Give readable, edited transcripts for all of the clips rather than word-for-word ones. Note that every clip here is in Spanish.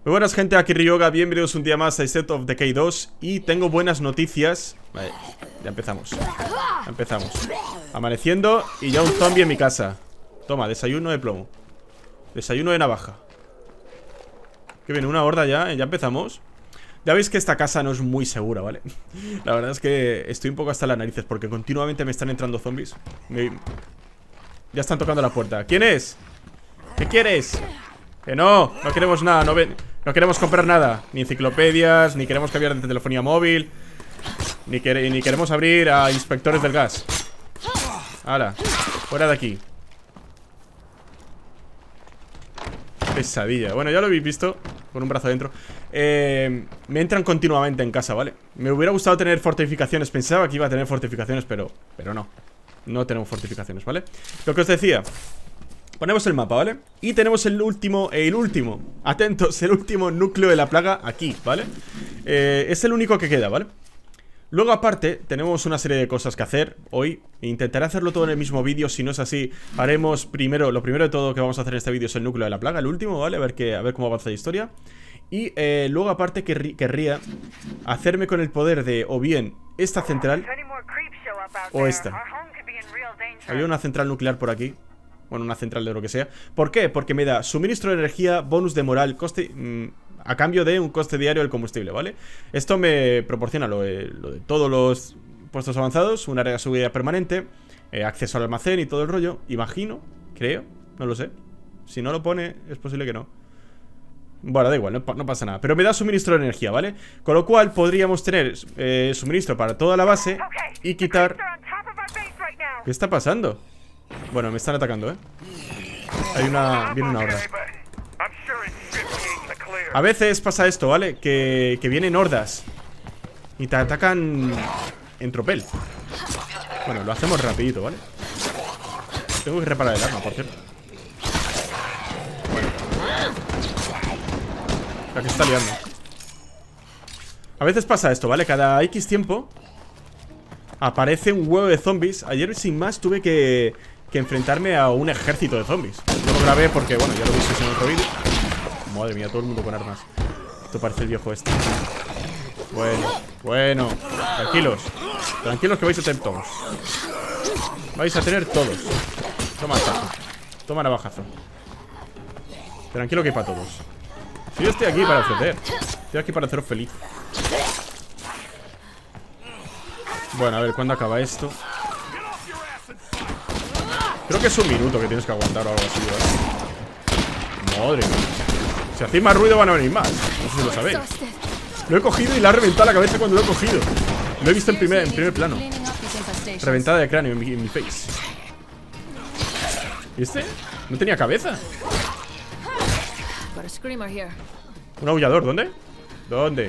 Muy buenas gente, aquí Ryoga, bienvenidos un día más a State of Decay 2. Y tengo buenas noticias. Vale, ya empezamos. Ya empezamos. Amaneciendo y ya un zombie en mi casa. Toma, desayuno de plomo. Desayuno de navaja. Que viene una horda ya, ya empezamos. Ya veis que esta casa no es muy segura, ¿vale? La verdad es que estoy un poco hasta las narices porque continuamente me están entrando zombies. Ya están tocando la puerta. ¿Quién es? ¿Qué quieres? Que no queremos nada, no queremos comprar nada. Ni enciclopedias, ni queremos cambiar de telefonía móvil, ni queremos abrir a inspectores del gas. Hala, fuera de aquí. Pesadilla. Bueno, ya lo habéis visto, con un brazo adentro. Me entran continuamente en casa, ¿vale? Me hubiera gustado tener fortificaciones. Pensaba que iba a tener fortificaciones, pero no. No tenemos fortificaciones, ¿vale? Lo que os decía. Ponemos el mapa, ¿vale? Y tenemos el último, atentos, el último núcleo de la plaga aquí, ¿vale? Es el único que queda, ¿vale? Luego aparte, tenemos una serie de cosas que hacer hoy. Intentaré hacerlo todo en el mismo vídeo. Si no es así, haremos primero, lo primero de todo que vamos a hacer en este vídeo es el núcleo de la plaga, el último, ¿vale? A ver cómo avanza la historia. Y luego aparte querría hacerme con el poder de o bien esta central o esta. Había una central nuclear por aquí. Bueno, una central de lo que sea. ¿Por qué? Porque me da suministro de energía, bonus de moral, coste a cambio de un coste diario del combustible, ¿vale? Esto me proporciona lo de todos los puestos avanzados, un área de seguridad permanente, acceso al almacén y todo el rollo. Imagino, creo, no lo sé. Si no lo pone, es posible que no. Bueno, da igual, no pasa nada. Pero me da suministro de energía, ¿vale? Con lo cual podríamos tener suministro para toda la base y quitar... ¿Qué está pasando? Bueno, me están atacando, ¿eh? Viene una horda. A veces pasa esto, ¿vale? Que vienen hordas y te atacan en tropel. Bueno, lo hacemos rapidito, ¿vale? Tengo que reparar el arma, por cierto. Bueno. La que se está liando. A veces pasa esto, ¿vale? Cada X tiempo aparece un huevo de zombies. Ayer sin más tuve que enfrentarme a un ejército de zombies. Yo lo grabé porque, bueno, ya lo visteis en otro vídeo. Madre mía, todo el mundo con armas. Esto parece el viejo este. Bueno, tranquilos que vais a tener todos. Vais a tener todos. Toma hachazo. Toma navajazo. Tranquilo que hay para todos. Si yo estoy aquí para ofrecer. Estoy aquí para haceros feliz. Bueno, a ver, ¿cuándo acaba esto? Creo que es un minuto que tienes que aguantar o algo así, ¿vale? Madre mía. Si hacéis más ruido van a venir más. No sé si lo sabéis. Lo he cogido y le ha reventado la cabeza cuando lo he cogido. Lo he visto en primer plano. Reventada de cráneo en mi face. ¿Y este? No tenía cabeza. Un aullador, ¿dónde? ¿Dónde?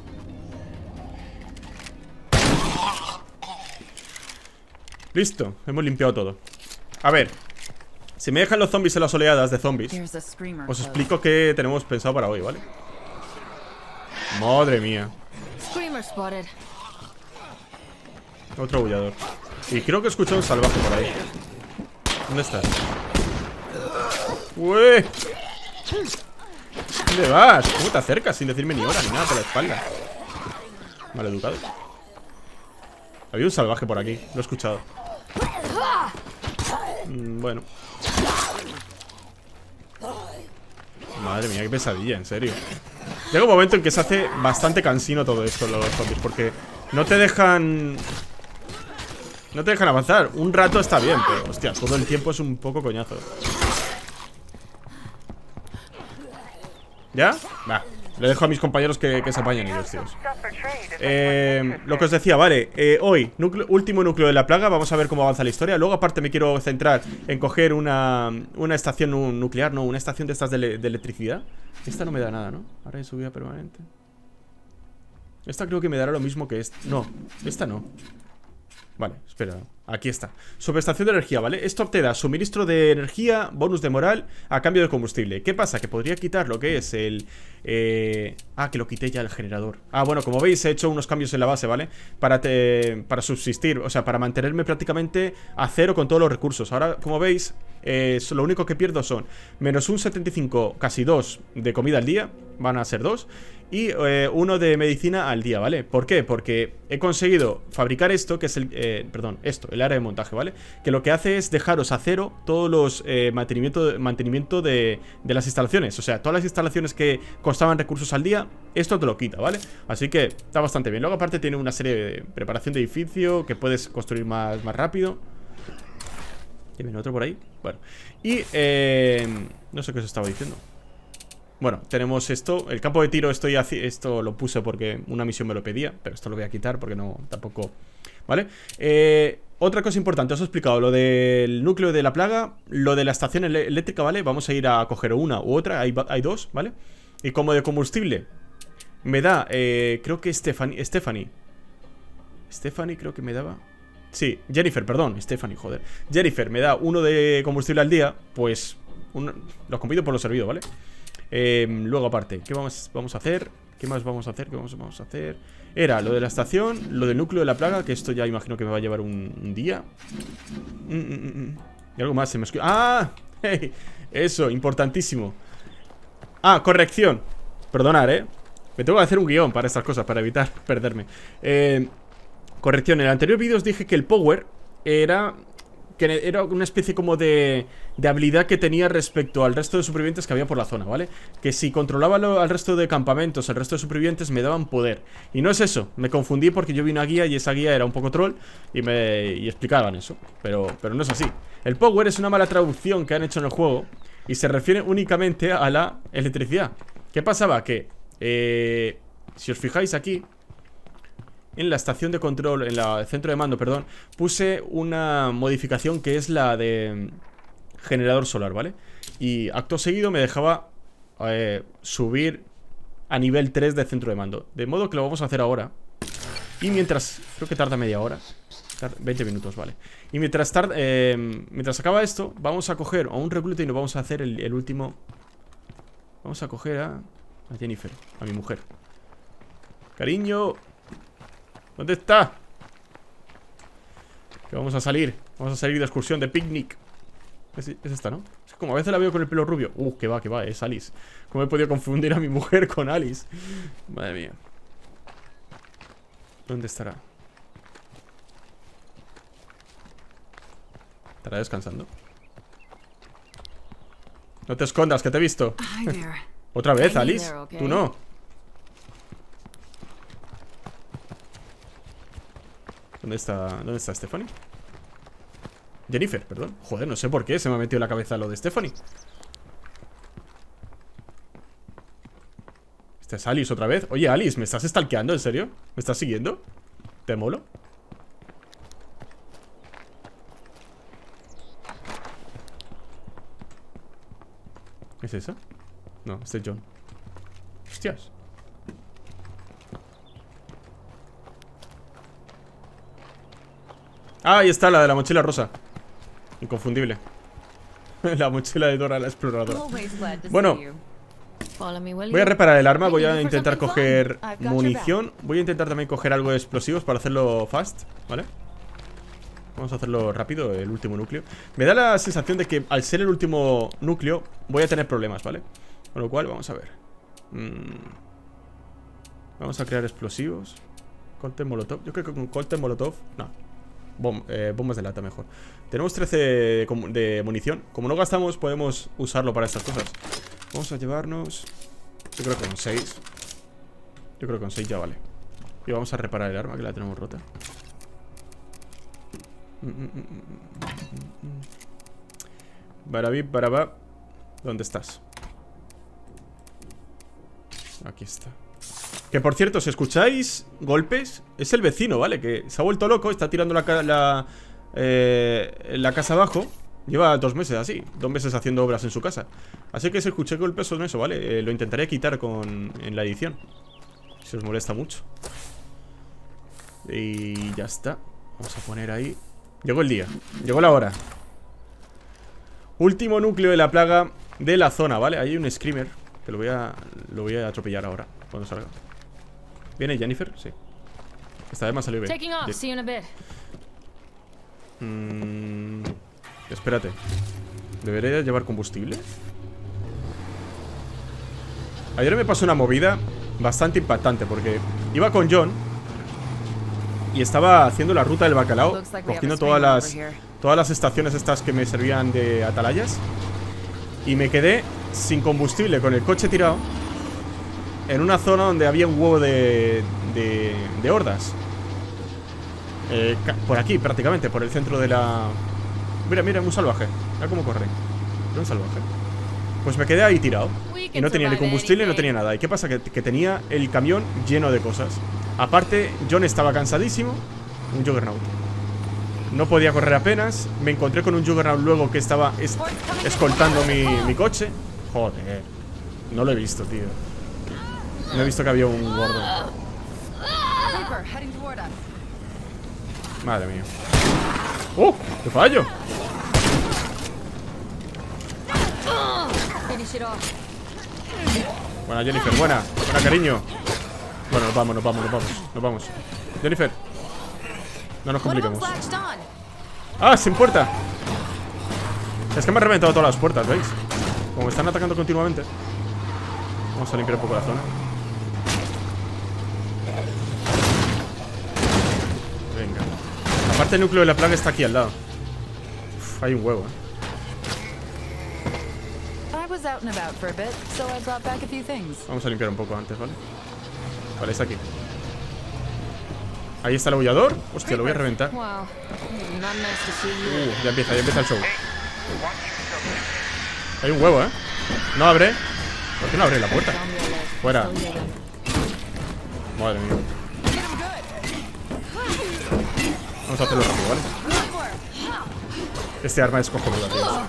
Listo, hemos limpiado todo. A ver, si me dejan los zombies en las oleadas de zombies, os explico qué tenemos pensado para hoy, ¿vale? Madre mía. Otro aullador. Y creo que escucho un salvaje por ahí. ¿Dónde estás? ¡Ué! ¿Dónde vas? ¿Cómo te acercas sin decirme ni hora ni nada por la espalda? Maleducado. Había un salvaje por aquí, lo he escuchado. Bueno. Madre mía, qué pesadilla, en serio. Llega un momento en que se hace bastante cansino todo esto, los zombies, porque no te dejan avanzar. Un rato está bien, pero hostia, todo el tiempo es un poco coñazo. ¿Ya? Va. Le dejo a mis compañeros que se apañen ellos, tíos. Lo que os decía, vale. Hoy, último núcleo de la plaga. Vamos a ver cómo avanza la historia. Luego, aparte, me quiero centrar en coger una estación nuclear. No, una estación de estas de electricidad. Esta no me da nada, ¿no? Ahora hay subida permanente. Esta creo que me dará lo mismo que esta. No, esta no. Vale, espera, aquí está. Subestación de energía, ¿vale? Esto te da suministro de energía, bonus de moral a cambio de combustible. ¿Qué pasa? Que podría quitar lo que es el... que lo quité ya el generador. Bueno, como veis he hecho unos cambios en la base, ¿vale? Para subsistir, o sea, para mantenerme prácticamente a cero con todos los recursos. Ahora, como veis, lo único que pierdo son menos un 75, casi 2 de comida al día, van a ser 2. Y uno de medicina al día, ¿vale? ¿Por qué? Porque he conseguido fabricar esto, que es el... perdón, esto, el área de montaje, ¿vale? Que lo que hace es dejaros a cero todos los mantenimiento de las instalaciones. O sea, todas las instalaciones que costaban recursos al día, esto te lo quita, ¿vale? Así que está bastante bien. Luego aparte tiene una serie de preparación de edificio que puedes construir más rápido. ¿Y viene otro por ahí? Bueno. Y no sé qué os estaba diciendo. Bueno, tenemos esto. El campo de tiro esto lo puse porque una misión me lo pedía, pero esto lo voy a quitar porque no, tampoco... ¿Vale? Otra cosa importante, os he explicado lo del núcleo de la plaga, lo de la estación eléctrica, ¿vale? Vamos a ir a coger una u otra, hay dos, ¿vale? Y como de combustible me da, creo que Stephanie creo que me daba... Sí, Jennifer, perdón, Stephanie, joder. Jennifer me da uno de combustible al día, pues lo compito por lo servido, ¿vale? Luego aparte, ¿qué vamos a hacer? ¿Qué más vamos a hacer? ¿Qué vamos a hacer? Era lo de la estación, lo del núcleo de la plaga, que esto ya imagino que me va a llevar un día. Y algo más se me escucha. ¡Ah! Hey, eso, importantísimo. Ah, corrección. Perdonad, me tengo que hacer un guión para estas cosas, para evitar perderme. Corrección, en el anterior vídeo os dije que el power era una especie como de habilidad que tenía respecto al resto de supervivientes que había por la zona, ¿vale? Que si controlaba al resto de campamentos, el resto de supervivientes me daban poder. Y no es eso, me confundí porque yo vi una guía y esa guía era un poco troll y explicaban eso, pero no es así. El power es una mala traducción que han hecho en el juego y se refiere únicamente a la electricidad. ¿Qué pasaba? Que, si os fijáis aquí, en la estación de control, en el centro de mando, perdón, puse una modificación que es la de generador solar, ¿vale? Y acto seguido me dejaba subir a nivel 3 de centro de mando. De modo que lo vamos a hacer ahora. Y mientras, creo que tarda media hora, 20 minutos, vale. Y mientras acaba esto, vamos a coger a un recluta y nos vamos a hacer el último. Vamos a coger a Jennifer, a mi mujer. Cariño, ¿dónde está? Que vamos a salir de excursión, de picnic. Es esta, ¿no? Es como a veces la veo con el pelo rubio. Que va, es Alice. ¿Cómo he podido confundir a mi mujer con Alice? Madre mía. ¿Dónde estará? ¿Estará descansando? No te escondas, que te he visto. ¿Otra vez, Alice? Tú no. ¿Dónde está Stephanie? Jennifer, perdón. Joder, no sé por qué se me ha metido en la cabeza lo de Stephanie. Esta es Alice otra vez. Oye, Alice, ¿me estás stalkeando? ¿En serio? ¿Me estás siguiendo? ¿Te molo? ¿Es esa? No, este es John. Hostias. Ah, ahí está, la de la mochila rosa. Inconfundible. La mochila de Dora la exploradora. Bueno, voy a reparar el arma. Voy a intentar coger munición. Voy a intentar también coger algo de explosivos para hacerlo fast, ¿vale? Vamos a hacerlo rápido, el último núcleo. Me da la sensación de que al ser el último núcleo voy a tener problemas, ¿vale? Con lo cual, vamos a ver. Vamos a crear explosivos. Cóctel molotov. Yo creo que con cóctel molotov... No. Bombas de lata mejor. Tenemos 13 de munición. Como no gastamos, podemos usarlo para estas cosas. Vamos a llevarnos... Yo creo que con 6. Yo creo que con 6 ya vale. Y vamos a reparar el arma, que la tenemos rota. Barabí, barabá. ¿Dónde estás? Aquí está. Que por cierto, si escucháis golpes, es el vecino, ¿vale? Que se ha vuelto loco, está tirando la casa abajo. Lleva 2 meses así, 2 meses haciendo obras en su casa. Así que si escuché golpes son eso, ¿vale? Lo intentaré quitar en la edición, si os molesta mucho. Y ya está. Vamos a poner ahí. Llegó el día, llegó la hora. Último núcleo de la plaga de la zona, ¿vale? Ahí hay un screamer que lo voy a atropellar ahora, cuando salga. ¿Viene Jennifer? Sí. Esta vez me ha salido bien. Espérate. ¿Debería llevar combustible? Ayer me pasó una movida bastante impactante, porque iba con John y estaba haciendo la ruta del bacalao, cogiendo todas las estaciones estas que me servían de atalayas. Y me quedé sin combustible, con el coche tirado, en una zona donde había un huevo de hordas. Por aquí, prácticamente, por el centro de la... Mira, mira, un salvaje. Mira cómo corre. Mira, un salvaje. Pues me quedé ahí tirado. Y no tenía ni combustible, no tenía nada. ¿Y qué pasa? Que tenía el camión lleno de cosas. Aparte, John estaba cansadísimo. Un Juggernaut. No podía correr apenas. Me encontré con un Juggernaut luego que estaba escoltando mi coche. Joder. No lo he visto, tío. No he visto que había un gordo. Madre mía. ¡Oh! ¡Qué fallo! Buena, Jennifer, buena. Buena, cariño. Bueno, nos vamos. Jennifer, no nos compliquemos. ¡Ah, sin puerta! Es que me han reventado todas las puertas, ¿veis? Como me están atacando continuamente. Vamos a limpiar un poco la zona. Venga. Aparte el núcleo de la plaga está aquí al lado. Uf, hay un huevo, Vamos a limpiar un poco antes, ¿vale? Vale, está aquí. Ahí está el aullador. Hostia, lo voy a reventar. Ya empieza el show. Hay un huevo, No abre. ¿Por qué no abre la puerta? Fuera. Madre mía. Vamos a hacerlo rápido, ¿vale? Este arma es cojonuda, tío.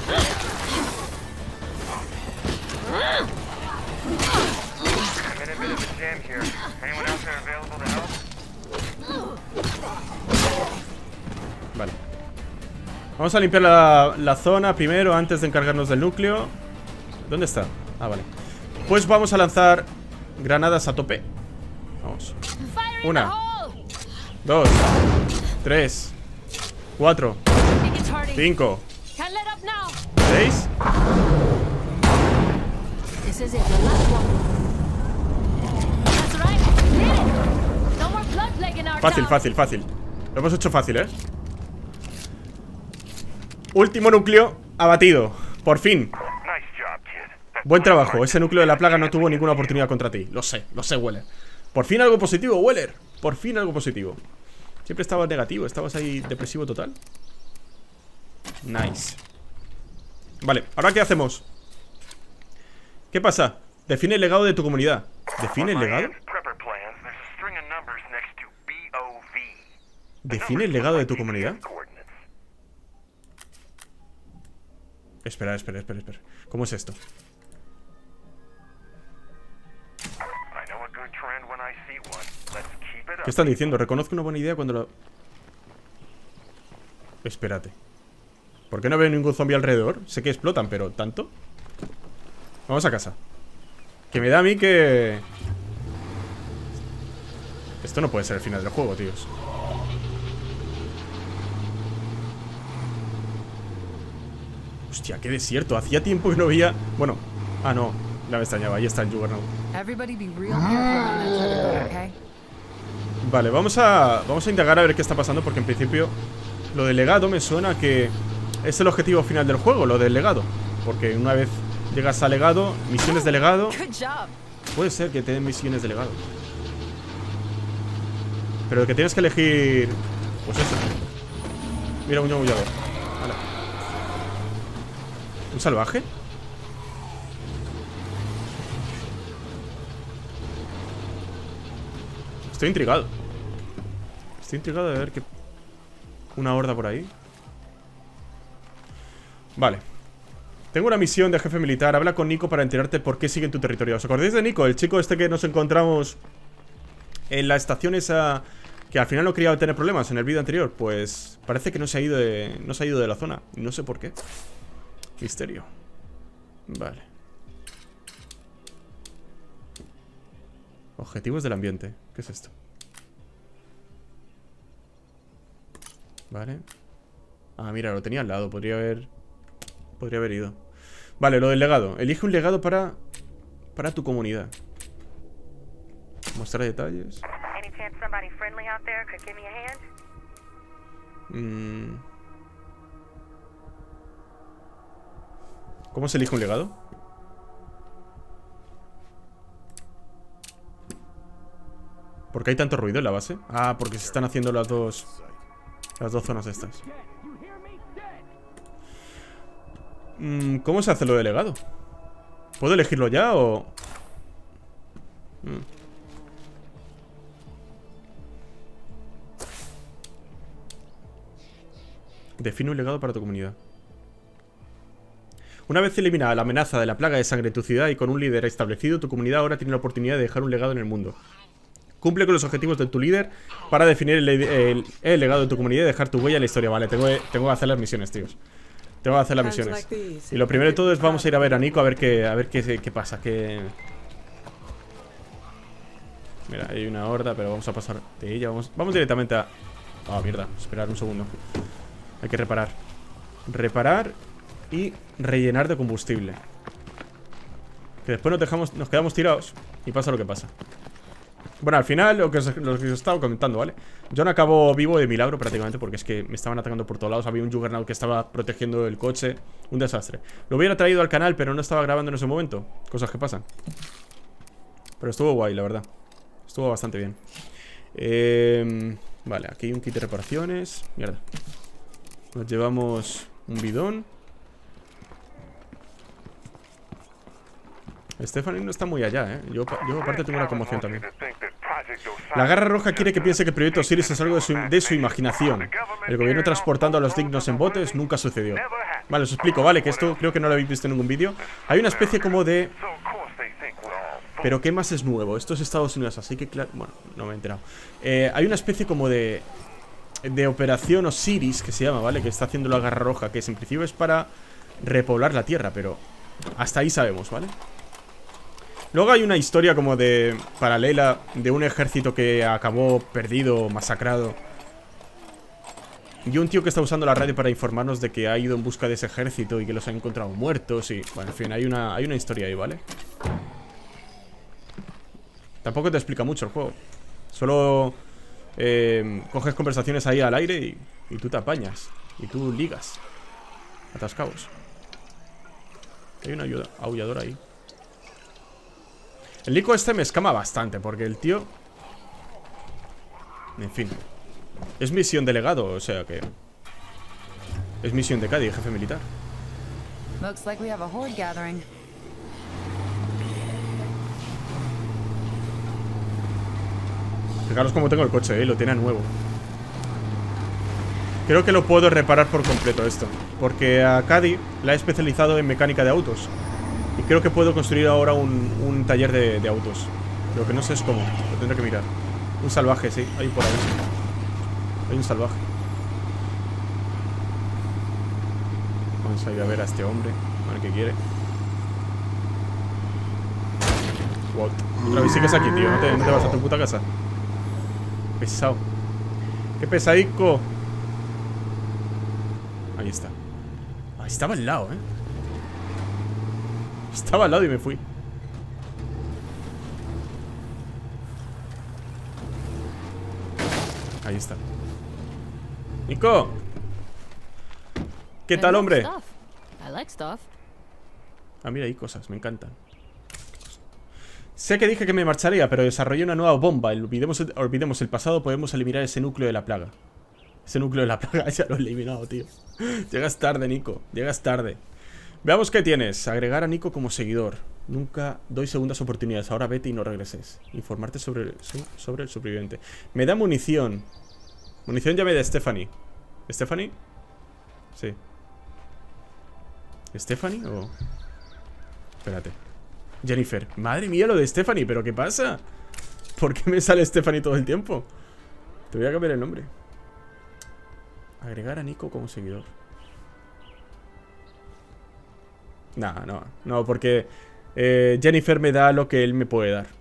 Vale. Vamos a limpiar la zona primero antes de encargarnos del núcleo. ¿Dónde está? Ah, vale. Pues vamos a lanzar granadas a tope. Vamos. 1, 2, 3, 4, 5, 6. Fácil. Lo hemos hecho fácil, Último núcleo abatido. Por fin. Buen trabajo. Ese núcleo de la plaga no tuvo ninguna oportunidad contra ti. Lo sé, Weller. Por fin algo positivo, Weller. Por fin algo positivo. Siempre estabas negativo, estabas ahí depresivo total. Nice. Vale, ¿ahora qué hacemos? ¿Qué pasa? Define el legado de tu comunidad. ¿Define el legado? ¿Define el legado de tu comunidad? Espera. ¿Cómo es esto? ¿Qué están diciendo? Reconozco una buena idea cuando lo... Espérate. ¿Por qué no veo ningún zombie alrededor? Sé que explotan, pero ¿tanto? Vamos a casa. Que me da a mí que... Esto no puede ser el final del juego, tíos. Hostia, qué desierto. Hacía tiempo que no veía... Bueno, no, ya me extrañaba. Ahí está el Juggernaut. Vale, vamos a indagar a ver qué está pasando, porque en principio lo del legado me suena que es el objetivo final del juego, lo del legado. Porque una vez llegas al legado, misiones de legado, puede ser que te den misiones de legado, pero que tienes que elegir... Pues eso. Mira, un aullador. Vale. ¿Un salvaje? Estoy intrigado. Estoy intrigado de ver que... Una horda por ahí. Vale. Tengo una misión de jefe militar. Habla con Nico para enterarte por qué sigue en tu territorio. ¿Os acordáis de Nico? El chico este que nos encontramos en la estación esa, que al final no quería tener problemas en el vídeo anterior. Pues parece que no se ha ido de la zona. Y no sé por qué. Misterio. Vale. Objetivos del ambiente. ¿Qué es esto? Vale. Ah, mira, lo tenía al lado. Podría haber ido. Vale, lo del legado. Elige un legado para para tu comunidad. Mostrar detalles. ¿Cómo se elige un legado? ¿Por qué hay tanto ruido en la base? Ah, porque se están haciendo las dos zonas estas. ¿Cómo se hace lo de legado? ¿Puedo elegirlo ya o...? Define un legado para tu comunidad. Una vez eliminada la amenaza de la plaga de sangre en tu ciudad y con un líder establecido, tu comunidad ahora tiene la oportunidad de dejar un legado en el mundo. Cumple con los objetivos de tu líder para definir el legado de tu comunidad y dejar tu huella en la historia. Vale, tengo que hacer las misiones, tíos. Tengo que hacer las misiones. Y lo primero de todo es vamos a ir a ver a Nico a ver qué pasa. Mira, hay una horda, pero vamos a pasar de ella. Vamos directamente a... Ah, mierda, esperar un segundo. Hay que reparar. Reparar y rellenar de combustible. Que después nos quedamos tirados y pasa lo que pasa. Bueno, al final, lo que os estaba comentando, ¿vale? John acabó vivo de milagro prácticamente porque es que me estaban atacando por todos lados. Había un Juggernaut que estaba protegiendo el coche. Un desastre. Lo hubiera traído al canal, pero no estaba grabando en ese momento. Cosas que pasan. Pero estuvo guay, la verdad. Estuvo bastante bien. Vale, aquí hay un kit de reparaciones. Mierda. Nos llevamos un bidón. Stephanie no está muy allá, ¿eh? Yo aparte tengo una conmoción también. La Garra Roja quiere que piense que el proyecto Osiris es algo de su imaginación. El gobierno transportando a los dignos en botes nunca sucedió. Vale, os explico, vale, que esto creo que no lo habéis visto en ningún vídeo. Hay una especie como de... Pero ¿qué más es nuevo? Esto es Estados Unidos, así que claro... Bueno, no me he enterado. Hay una especie como de operación Osiris, que se llama, ¿vale? Que está haciendo la Garra Roja, que en principio es para repoblar la tierra, pero hasta ahí sabemos, ¿vale? Luego hay una historia como de paralela de un ejército que acabó perdido, masacrado. Y un tío que está usando la radio para informarnos de que ha ido en busca de ese ejército y que los ha encontrado muertos y... Bueno, en fin, hay una historia ahí, ¿vale? Tampoco te explica mucho el juego. Solo coges conversaciones ahí al aire y tú te apañas. Y tú ligas. Atascados. Hay una aulladora ahí. El Nico este me escama bastante porque el tío... En fin. Es misión de legado, o sea que... Es misión de Cady, jefe militar. Fijaros cómo tengo el coche, lo tiene nuevo. Creo que lo puedo reparar por completo esto, porque a Cady la he especializado en mecánica de autos. Y creo que puedo construir ahora un taller de autos. Lo que no sé es cómo, lo tendré que mirar. Un salvaje, sí, hay por ahí. Hay un salvaje. Vamos a ir a ver a este hombre, a ver qué quiere. What? Otra vez sigues aquí, tío, no te vas a tu puta casa. Pesado. Qué pesadico. Ahí está. Ahí estaba al lado, Estaba al lado y me fui. Ahí está. Nico. ¿Qué tal, hombre? Ah, mira, hay cosas, me encantan. Sé que dije que me marcharía, pero desarrollé una nueva bomba. Olvidemos el pasado, podemos eliminar ese núcleo de la plaga. Ese núcleo de la plaga ya lo he eliminado, tío. Llegas tarde, Nico, llegas tarde. Veamos qué tienes. Agregar a Nico como seguidor. Nunca doy segundas oportunidades. Ahora vete y no regreses. Informarte sobre el superviviente. Me da munición. Munición llave de Stephanie. ¿Stephanie? Sí. ¿Stephanie o...? Espérate. Jennifer. Madre mía lo de Stephanie. ¿Pero qué pasa? ¿Por qué me sale Stephanie todo el tiempo? Te voy a cambiar el nombre. Agregar a Nico como seguidor. No, porque Jennifer me da lo que él me puede dar.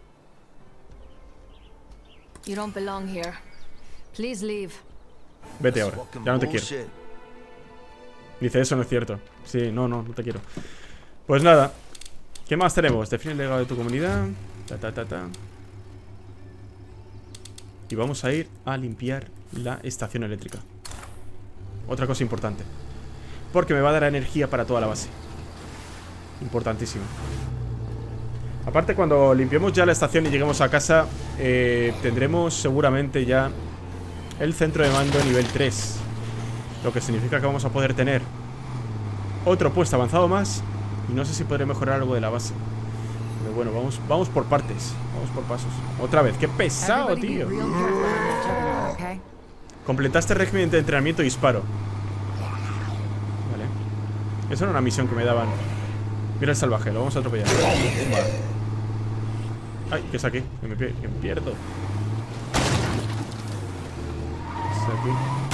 Vete ahora, ya no te quiero. Dice, eso no es cierto. Sí, no te quiero. Pues nada, ¿Qué más tenemos? Define el legado de tu comunidad. Y vamos a ir a limpiar la estación eléctrica. Otra cosa importante. Porque me va a dar energía para toda la base. Importantísimo. Aparte, cuando limpiemos ya la estación y lleguemos a casa, tendremos seguramente ya el centro de mando nivel 3. Lo que significa que vamos a poder tener otro puesto avanzado más. Y no sé si podré mejorar algo de la base. Pero bueno, vamos por partes. Vamos por pasos. Otra vez, qué pesado, tío. Completaste el régimen de entrenamiento y disparo. Vale. Esa era una misión que me daban. Mira el salvaje, lo vamos a atropellar. Ay, ¿qué es aquí? Que me pierdo. ¿Qué es aquí?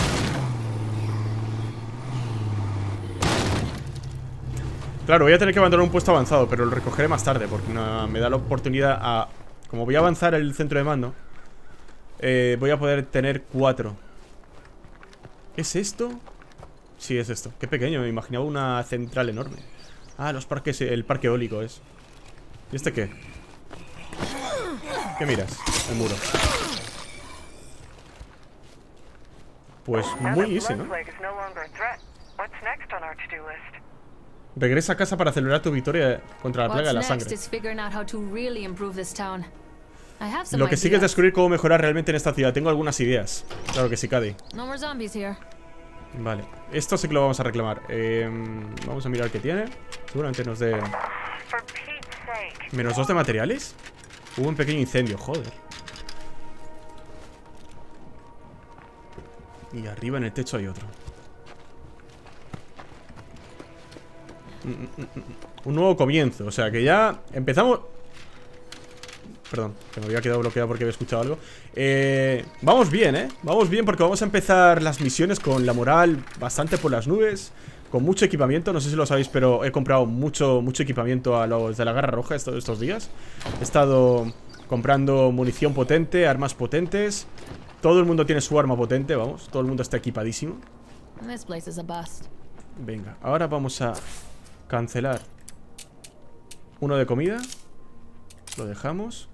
Claro, voy a tener que abandonar un puesto avanzado, pero lo recogeré más tarde, porque me da la oportunidad a... Como voy a avanzar el centro de mando, voy a poder tener 4. ¿Qué es esto? Sí, es esto. Qué pequeño, me imaginaba una central enorme. Ah, los parques, el parque eólico es. ¿Y este qué? ¿Qué miras? El muro. Pues muy easy, ¿no? Regresa a casa para celebrar tu victoria contra la plaga de la sangre. Lo que sigue es descubrir cómo mejorar realmente en esta ciudad. Tengo algunas ideas. Claro que sí, Cady. Vale, esto sí que lo vamos a reclamar. Vamos a mirar qué tiene. Seguramente nos dé... ¿-2 de materiales? Hubo un pequeño incendio, joder. Y arriba en el techo hay otro. Un nuevo comienzo, o sea que ya empezamos... Perdón, que me había quedado bloqueado porque había escuchado algo. Vamos bien, ¿eh? Vamos bien porque vamos a empezar las misiones con la moral bastante por las nubes. Con mucho equipamiento, no sé si lo sabéis, pero he comprado mucho equipamiento a los de la Garra Roja estos días. He estado comprando munición potente, armas potentes. Todo el mundo tiene su arma potente, vamos. Todo el mundo está equipadísimo. Venga, ahora vamos a cancelar uno de comida. Lo dejamos.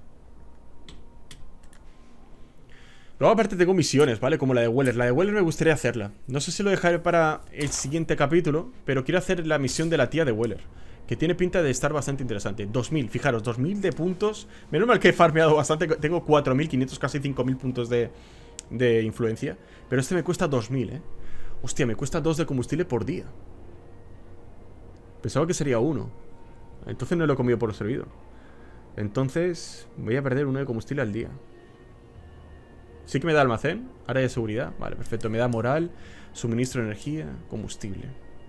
Luego aparte tengo misiones, ¿vale? Como la de Weller. La de Weller me gustaría hacerla. No sé si lo dejaré para el siguiente capítulo, pero quiero hacer la misión de la tía de Weller, que tiene pinta de estar bastante interesante. 2000, fijaros, 2000 de puntos. Menos mal que he farmeado bastante. Tengo 4500, casi 5000 puntos de influencia. Pero este me cuesta 2000, ¿eh? Hostia, me cuesta 2 de combustible por día. Pensaba que sería 1. Entonces no lo he comido por servido. Entonces voy a perder 1 de combustible al día. Sí que me da almacén, área de seguridad. Vale, perfecto, me da moral, suministro de energía, combustible.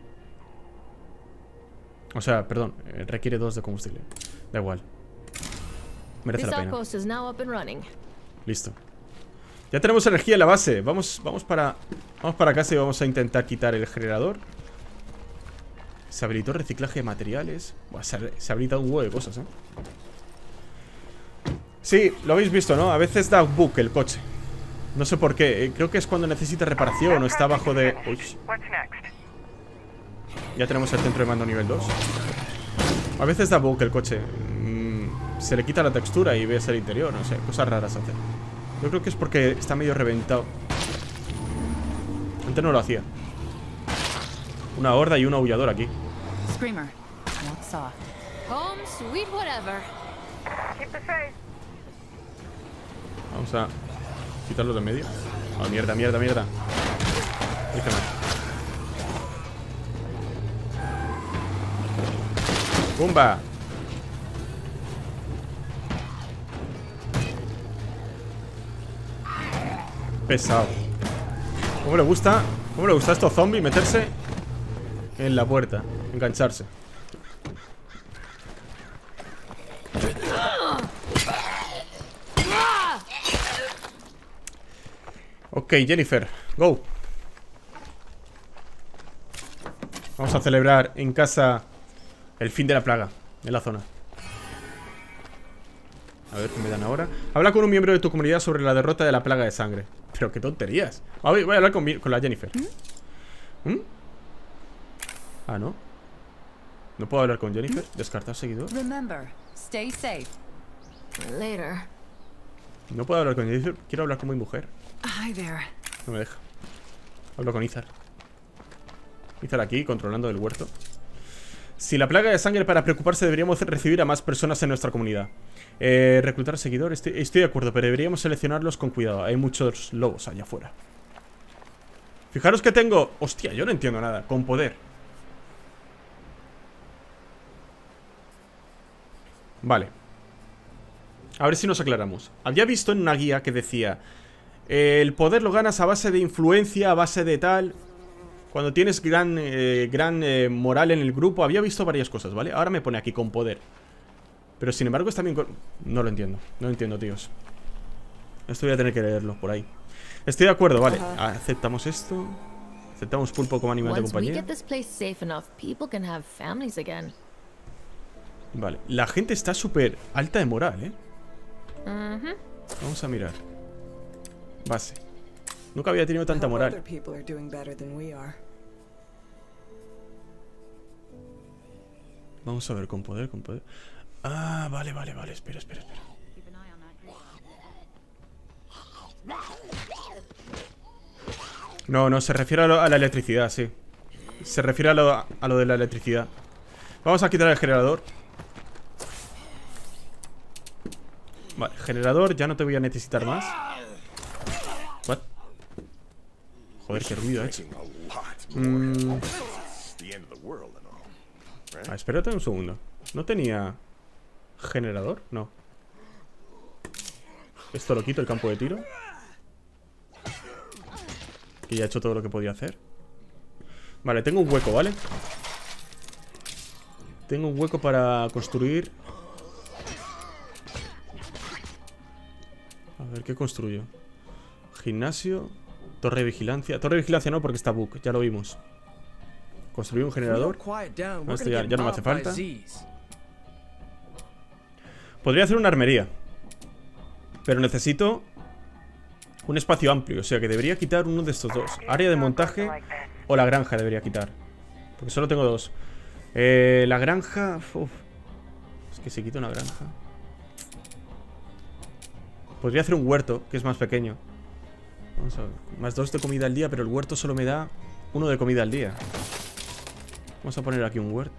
O sea, perdón, requiere 2 de combustible. Da igual. Merece la pena. Listo. Ya tenemos energía en la base. Vamos para casa y vamos a intentar quitar el generador. Se habilitó reciclaje de materiales. Buah, se ha habilitado un huevo de cosas, ¿eh? Sí, lo habéis visto, ¿no? A veces da bug el coche. No sé por qué, creo que es cuando necesita reparación o está abajo de... Uy. Ya tenemos el centro de mando nivel 2. A veces da bug el coche. Se le quita la textura y ves el interior, no sé, cosas raras hace. Yo creo que es porque está medio reventado. Antes no lo hacía. Una horda y un aullador aquí. Vamos a quitarlo de en medio. Oh, mierda, mierda, mierda. Déjame. ¡Pumba! Pesado. ¿Cómo le gusta a estos zombies meterse en la puerta? Engancharse. Ok, Jennifer, go. Vamos a celebrar en casa el fin de la plaga en la zona. A ver qué me dan ahora. Habla con un miembro de tu comunidad sobre la derrota de la plaga de sangre. Pero qué tonterías. Voy a hablar con la Jennifer. Ah, ¿no? No puedo hablar con Jennifer. Descartar seguidor. Remember, stay safe. Later. No puedo hablar con Jennifer. Quiero hablar con mi mujer. Hi there. No me deja. Hablo con Izar. Izar aquí, controlando el huerto. Si la plaga de sangre para preocuparse, deberíamos recibir a más personas en nuestra comunidad. Reclutar seguidores. Estoy de acuerdo, pero deberíamos seleccionarlos con cuidado. Hay muchos lobos allá afuera. Fijaros que tengo... Hostia, yo no entiendo nada. Con poder. Vale. A ver si nos aclaramos. Había visto en una guía que decía... el poder lo ganas a base de influencia, a base de tal... Cuando tienes gran moral en el grupo. Había visto varias cosas, ¿vale? Ahora me pone aquí con poder. Pero sin embargo es también con... No lo entiendo. No lo entiendo, tíos. Esto voy a tener que leerlo por ahí. Estoy de acuerdo, vale. Aceptamos esto. Aceptamos pulpo como animal de compañía. Vale. La gente está súper alta de moral, ¿eh? Vamos a mirar. Base. Nunca había tenido tanta moral. Vamos a ver, con poder, con poder. Ah, vale, vale, vale. Espera, espera, espera. No, no, se refiere a la electricidad, sí. Se refiere a lo de la electricidad. Vamos a quitar el generador. Vale, generador, ya no te voy a necesitar más. What? Joder, qué ruido ha hecho. Espérate un segundo. ¿No tenía generador? No. Esto lo quito, el campo de tiro. Que ya he hecho todo lo que podía hacer. Vale, tengo un hueco, ¿vale? Tengo un hueco para construir. A ver, ¿qué construyo? Gimnasio. Torre de vigilancia. Torre de vigilancia no, porque está bug, ya lo vimos. Construir un generador. No, esto ya no me hace falta. Podría hacer una armería, pero necesito un espacio amplio. O sea que debería quitar uno de estos dos. Área de montaje o la granja debería quitar, porque solo tengo dos. La granja... Uf. Es que si quito una granja... Podría hacer un huerto, que es más pequeño. Vamos a ver. Más 2 de comida al día, pero el huerto solo me da 1 de comida al día. Vamos a poner aquí un huerto.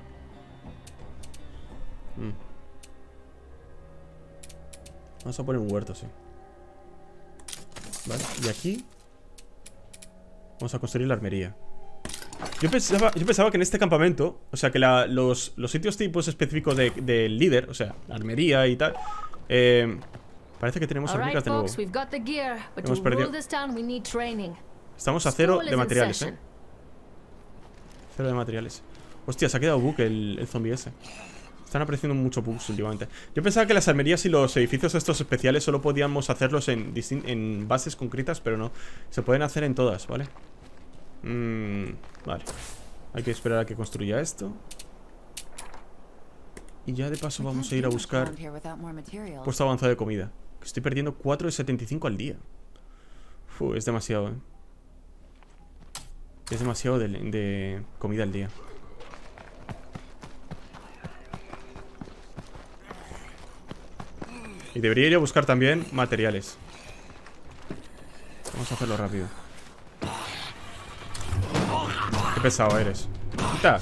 Vamos a poner un huerto, sí. Vale, y aquí vamos a construir la armería. Yo pensaba que en este campamento, o sea, que los sitios tipos específicos del líder, o sea, la armería y tal, parece que tenemos hormigas de nuevo. Hemos perdido. Estamos a 0 de materiales, ¿eh? 0 de materiales. Hostia, se ha quedado bug el zombie ese. Están apareciendo muchos bugs últimamente. Yo pensaba que las armerías y los edificios estos especiales solo podíamos hacerlos en bases concretas, pero no. Se pueden hacer en todas, ¿vale? Vale. Hay que esperar a que construya esto. Y ya de paso vamos a ir a buscar puesto avanzado de comida. Que estoy perdiendo 4 de 75 al día. Es demasiado, ¿eh? Es demasiado de comida al día. Y debería ir a buscar también materiales. Vamos a hacerlo rápido. Qué pesado eres. Quita.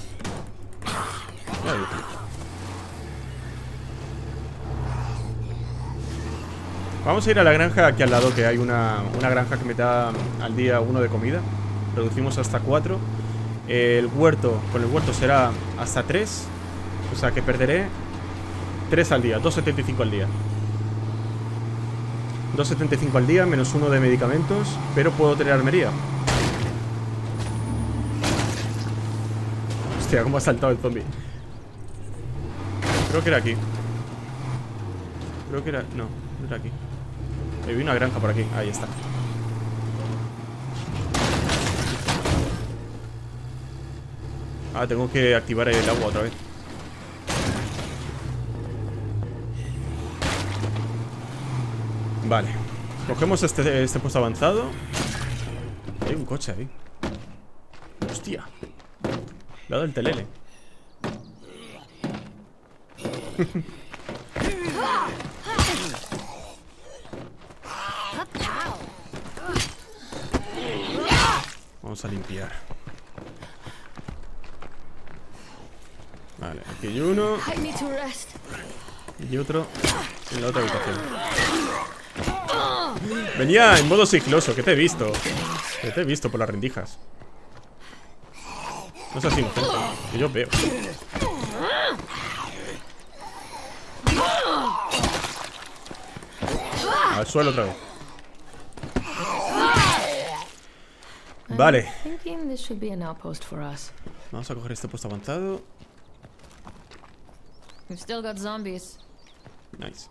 Vamos a ir a la granja aquí al lado, que hay una granja que me da al día 1 de comida. Reducimos hasta 4. El huerto, con el huerto será hasta 3. O sea que perderé 3 al día, 2,75 al día. 2,75 al día, menos 1 de medicamentos. Pero puedo tener armería. Hostia, cómo ha saltado el zombie. Creo que era aquí. Creo que era... No, no era aquí. Vi una granja por aquí, ahí está. Ah, tengo que activar el agua otra vez. Vale. Cogemos este puesto avanzado. Hay un coche ahí. Hostia. Le ha dado el telele. Vamos a limpiar. Vale, aquí hay uno. I need to rest. Y otro en la otra habitación. Venía en modo sigiloso, que te he visto. Que te he visto por las rendijas. No seas inocente, que yo veo. Al suelo otra vez. Vale. Thinking this should be an outpost for us. Vamos a coger este puesto avanzado. We've still got zombies. Nice.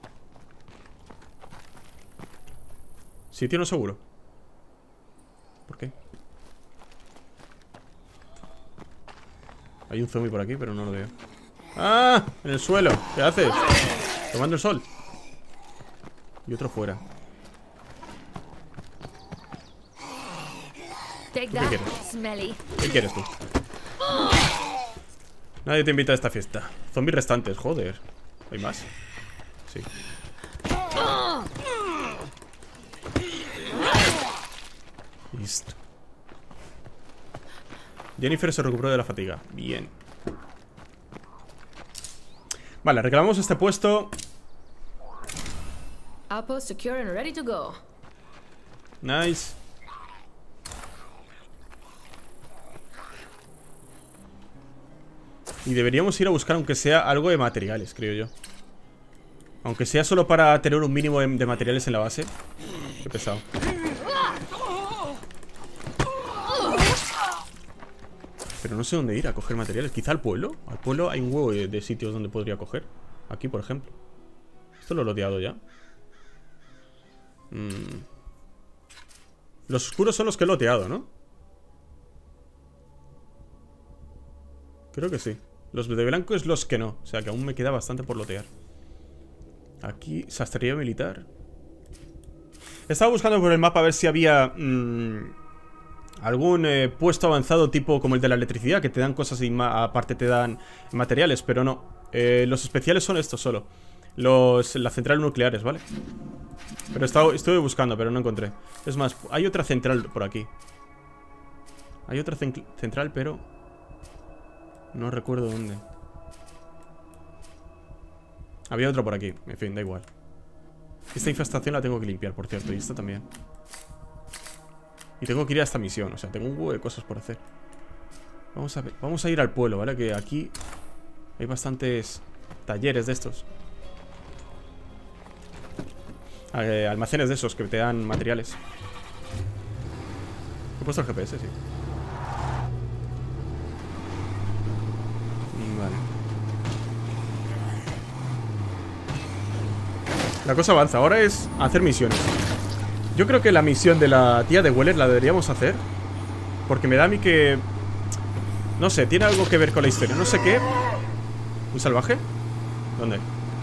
Sitio no seguro. ¿Por qué? Hay un zombie por aquí, pero no lo veo. ¡Ah! En el suelo. ¿Qué haces? Tomando el sol. Y otro fuera. Take ¿Qué that, quieres? smelly. ¿Qué quieres tú? Nadie te invita a esta fiesta. Zombies restantes, joder. ¿Hay más? Sí. Listo. Jennifer se recuperó de la fatiga. Bien. Vale, reclamamos este puesto. Outpost secure and ready to go. Nice. Y deberíamos ir a buscar aunque sea algo de materiales, creo yo. Aunque sea solo para tener un mínimo de materiales en la base. Qué pesado. Pero no sé dónde ir a coger materiales. Quizá al pueblo. Al pueblo hay un huevo de sitios donde podría coger. Aquí, por ejemplo. Esto lo he loteado ya. Los oscuros son los que he loteado, ¿no? Creo que sí. Los de blanco es los que no. O sea que aún me queda bastante por lotear. Aquí, sastrería militar. Estaba buscando por el mapa a ver si había algún puesto avanzado tipo como el de la electricidad, que te dan cosas y aparte te dan materiales, pero no. Los especiales son estos solo. Las centrales nucleares, ¿vale? Pero estuve buscando, pero no encontré. Es más, hay otra central por aquí. Hay otra central, pero no recuerdo dónde. Había otra por aquí, en fin, da igual. Esta infestación la tengo que limpiar, por cierto, y esta también. Y tengo que ir a esta misión, o sea, tengo un huevo de cosas por hacer. Vamos a ver, vamos a ir al pueblo, ¿vale? Que aquí hay bastantes talleres de estos. Almacenes de esos que te dan materiales. He puesto el GPS, sí. Vale. La cosa avanza, ahora es hacer misiones. Yo creo que la misión de la tía de Weller la deberíamos hacer, porque me da a mí que... no sé, tiene algo que ver con la historia. No sé qué. ¿Un salvaje? ¿Dónde?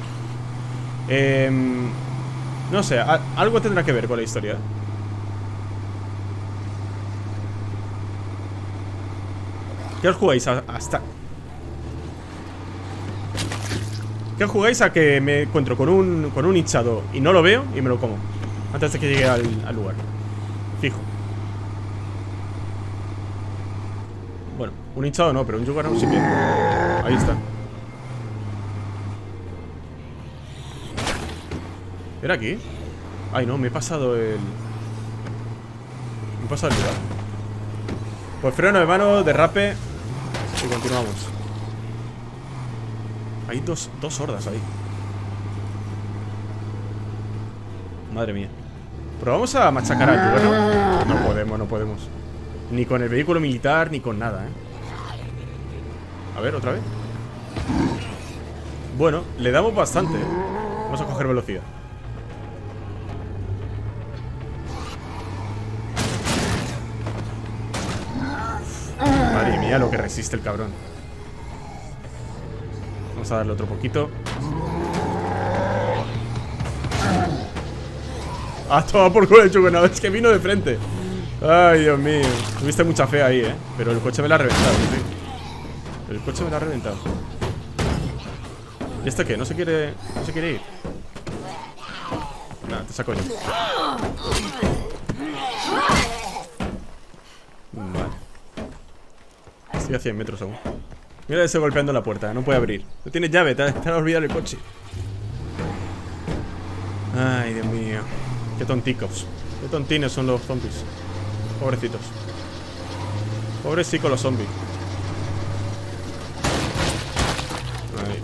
No sé, algo tendrá que ver con la historia. ¿Qué os jugáis hasta...? ¿Qué os jugáis a que me encuentro con un hinchado y no lo veo y me lo como? Antes de que llegue al lugar. Fijo. Bueno, un hinchado no, pero un Juggernaut sí que... ahí está. ¿Era aquí? Ay, no, me he pasado el... me he pasado el lugar. Pues freno de mano, derrape. Y continuamos. Hay dos hordas ahí. Madre mía. Pero vamos a machacar al Juggernaut. No podemos, no podemos. Ni con el vehículo militar, ni con nada, A ver, otra vez. Bueno, le damos bastante. Vamos a coger velocidad. Madre mía, lo que resiste el cabrón. Vamos a darle otro poquito. Ah, toma por culo el Juggernaut. Es que vino de frente. Ay, Dios mío. Tuviste mucha fe ahí, Pero el coche me la ha reventado, tío. El coche me la ha reventado. ¿Y este qué? ¿No se quiere ir? Nada, te saco yo. Vale. Estoy a 100 metros aún. Mira ese golpeando la puerta, no puede abrir. No tiene llave, te han olvidado el coche. Ay, Dios mío. Qué tonticos. Qué tontines son los zombies. Pobrecitos. Pobres sí con los zombies. Ay.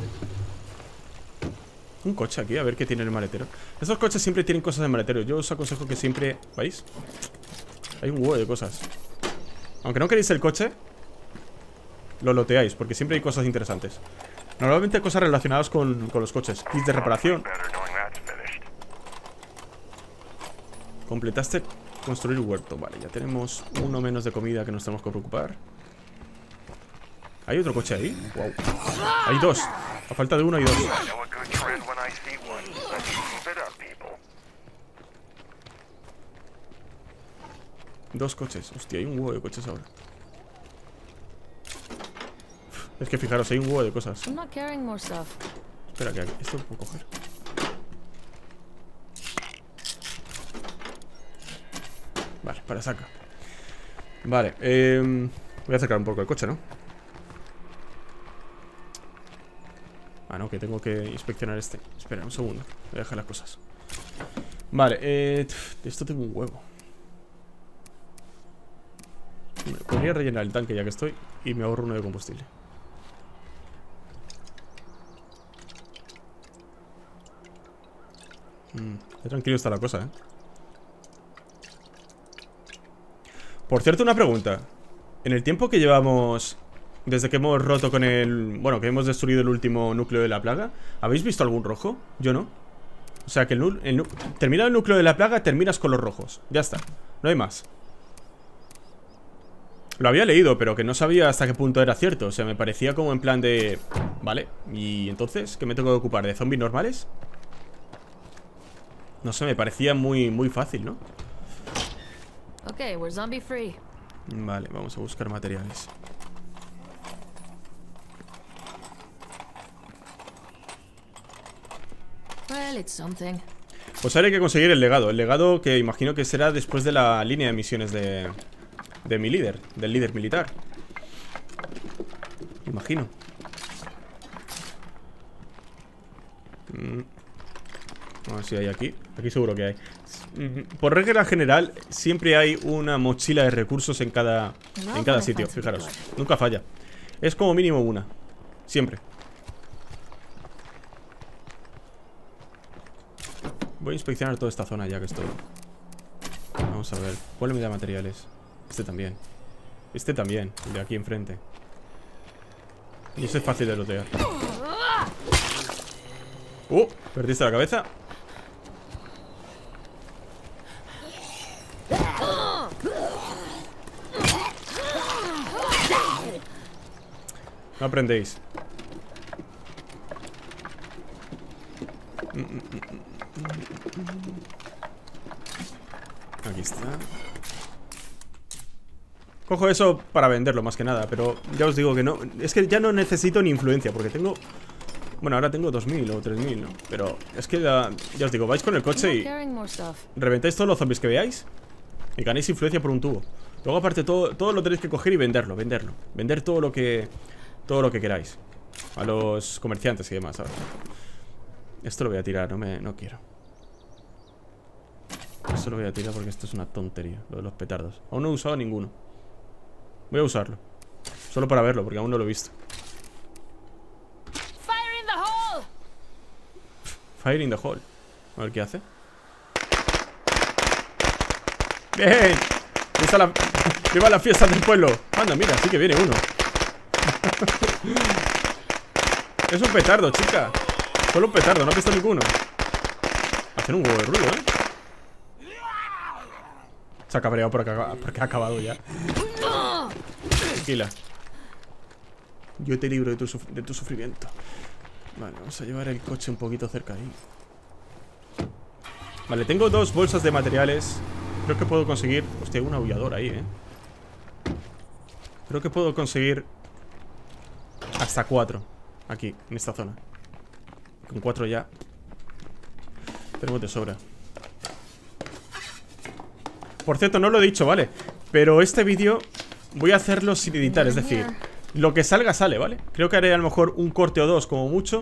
Un coche aquí, a ver qué tiene el maletero. Estos coches siempre tienen cosas de maletero. Yo os aconsejo que siempre... ¿Veis? Hay un huevo de cosas. Aunque no queréis el coche, lo loteáis, porque siempre hay cosas interesantes. Normalmente cosas relacionadas con los coches. Kits de reparación. Completaste construir huerto. Vale, ya tenemos uno menos de comida que nos tenemos que preocupar. ¿Hay otro coche ahí? Wow. Hay dos. A falta de uno hay dos. Dos coches. Hostia, hay un huevo de coches ahora. Es que fijaros, hay un huevo de cosas. I'm not carrying more stuff. Espera, que esto lo puedo coger. Vale, para saca. Vale, voy a acercar un poco el coche, ¿no? Ah, no, que tengo que inspeccionar este. Espera, un segundo. Voy a dejar las cosas. Vale, de esto tengo un huevo. Podría rellenar el tanque ya que estoy y me ahorro uno de combustible. Qué tranquilo está la cosa, Por cierto, una pregunta. En el tiempo que llevamos desde que hemos roto con el... Bueno, que hemos destruido el último núcleo de la plaga, ¿habéis visto algún rojo? Yo no. O sea que terminado el núcleo de la plaga, terminas con los rojos. Ya está, no hay más. Lo había leído, pero que no sabía hasta qué punto era cierto. O sea, me parecía como en plan de... Vale, y entonces, ¿qué me tengo que ocupar? ¿De zombies normales? No sé, me parecía muy fácil, ¿no? Okay, we're zombie free. Vale, vamos a buscar materiales. Well, it's something. Pues ahora hay que conseguir el legado. El legado que imagino que será después de la línea de misiones de mi líder, del líder militar. Imagino. A ver si hay aquí. Aquí seguro que hay. Por regla general, siempre hay una mochila de recursos en cada sitio. Fijaros, nunca falla. Es como mínimo una. Siempre. Voy a inspeccionar toda esta zona ya que estoy. Vamos a ver. ¿Cuál me da materiales? Este también. Este también, el de aquí enfrente. Y ese es fácil de lootear. ¿Perdiste la cabeza? No aprendéis. Aquí está. Cojo eso para venderlo más que nada, pero ya os digo que no. Es que ya no necesito ni influencia, porque tengo... Bueno, ahora tengo 2000 o 3000, ¿no? Pero es que ya os digo, vais con el coche y reventáis todos los zombies que veáis y ganéis influencia por un tubo. Luego aparte todo lo tenéis que coger y venderlo. Vender todo lo que queráis a los comerciantes y demás, ¿sabes? Esto lo voy a tirar, no quiero. Esto lo voy a tirar porque esto es una tontería, lo de los petardos. Aún no he usado ninguno. Voy a usarlo. Solo para verlo, porque aún no lo he visto. Fire in the hole. Fire in the hole. A ver qué hace. ¡Bien! ¡Viva la fiesta del pueblo! Anda, mira, sí que viene uno. Es un petardo, chica. Solo un petardo, no he visto ninguno. Hacen un huevo de ruido, Se ha cabreado porque ha acabado ya. Tranquila. Yo te libro de tu sufrimiento. Vale, vamos a llevar el coche un poquito cerca ahí. Vale, tengo 2 bolsas de materiales. Creo que puedo conseguir... Hostia, hay un aullador ahí, Creo que puedo conseguir hasta 4 aquí, en esta zona. Con 4 ya tenemos de sobra. Por cierto, no lo he dicho, ¿vale? Pero este vídeo voy a hacerlo sin editar, es decir, lo que salga sale, ¿vale? Creo que haré a lo mejor un corte o dos como mucho.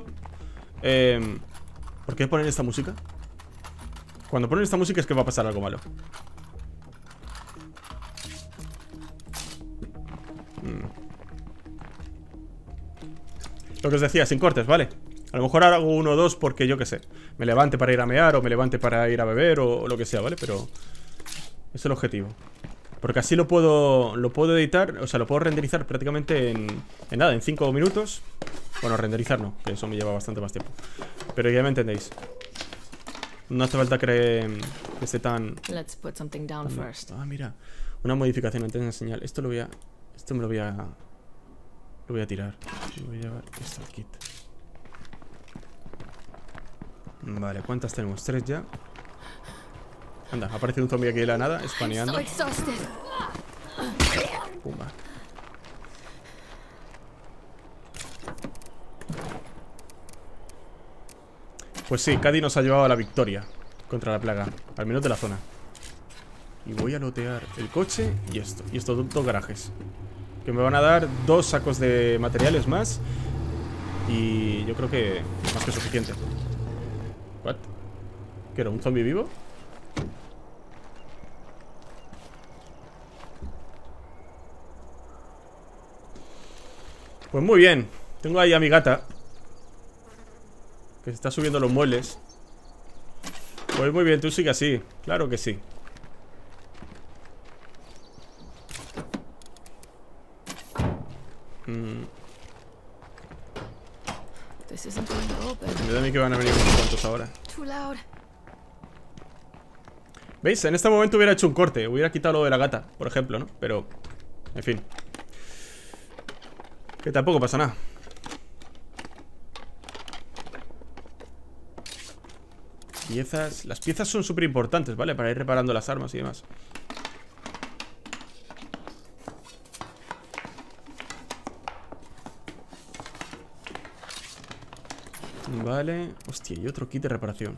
¿Por qué ponen esta música? Cuando ponen esta música es que va a pasar algo malo. Lo que os decía, sin cortes, ¿vale? A lo mejor hago uno o dos porque yo qué sé, me levante para ir a mear o me levante para ir a beber o lo que sea, ¿vale? Pero es el objetivo. Porque así lo puedo editar, o sea, lo puedo renderizar prácticamente en nada, en 5 minutos. Bueno, renderizar no, que eso me lleva bastante más tiempo. Pero ya me entendéis. No hace falta que esté tan... Let's put something down first. Ah, mira, una modificación antes de señal. Esto me lo voy a tirar. Me voy a llevar esto al kit. Vale, ¿cuántas tenemos? 3 ya. Anda, ha aparecido un zombie aquí de la nada, espaneando. Pumba. Pues sí, Caddy nos ha llevado a la victoria contra la plaga, al menos de la zona. Y voy a lootear el coche y esto. Y estos dos garajes, que me van a dar 2 sacos de materiales más. Y yo creo que más que suficiente. ¿What? ¿Qué era? ¿Un zombie vivo? Pues muy bien. Tengo ahí a mi gata, que se está subiendo los muebles. Pues muy bien, tú sigue así. Claro que sí. Me da a mí que van a venir unos cuantos ahora. ¿Veis? En este momento hubiera hecho un corte. Hubiera quitado lo de la gata, por ejemplo, ¿no? Pero, en fin, que tampoco pasa nada. Piezas. Las piezas son súper importantes, ¿vale? Para ir reparando las armas y demás. Vale. Hostia, y otro kit de reparación.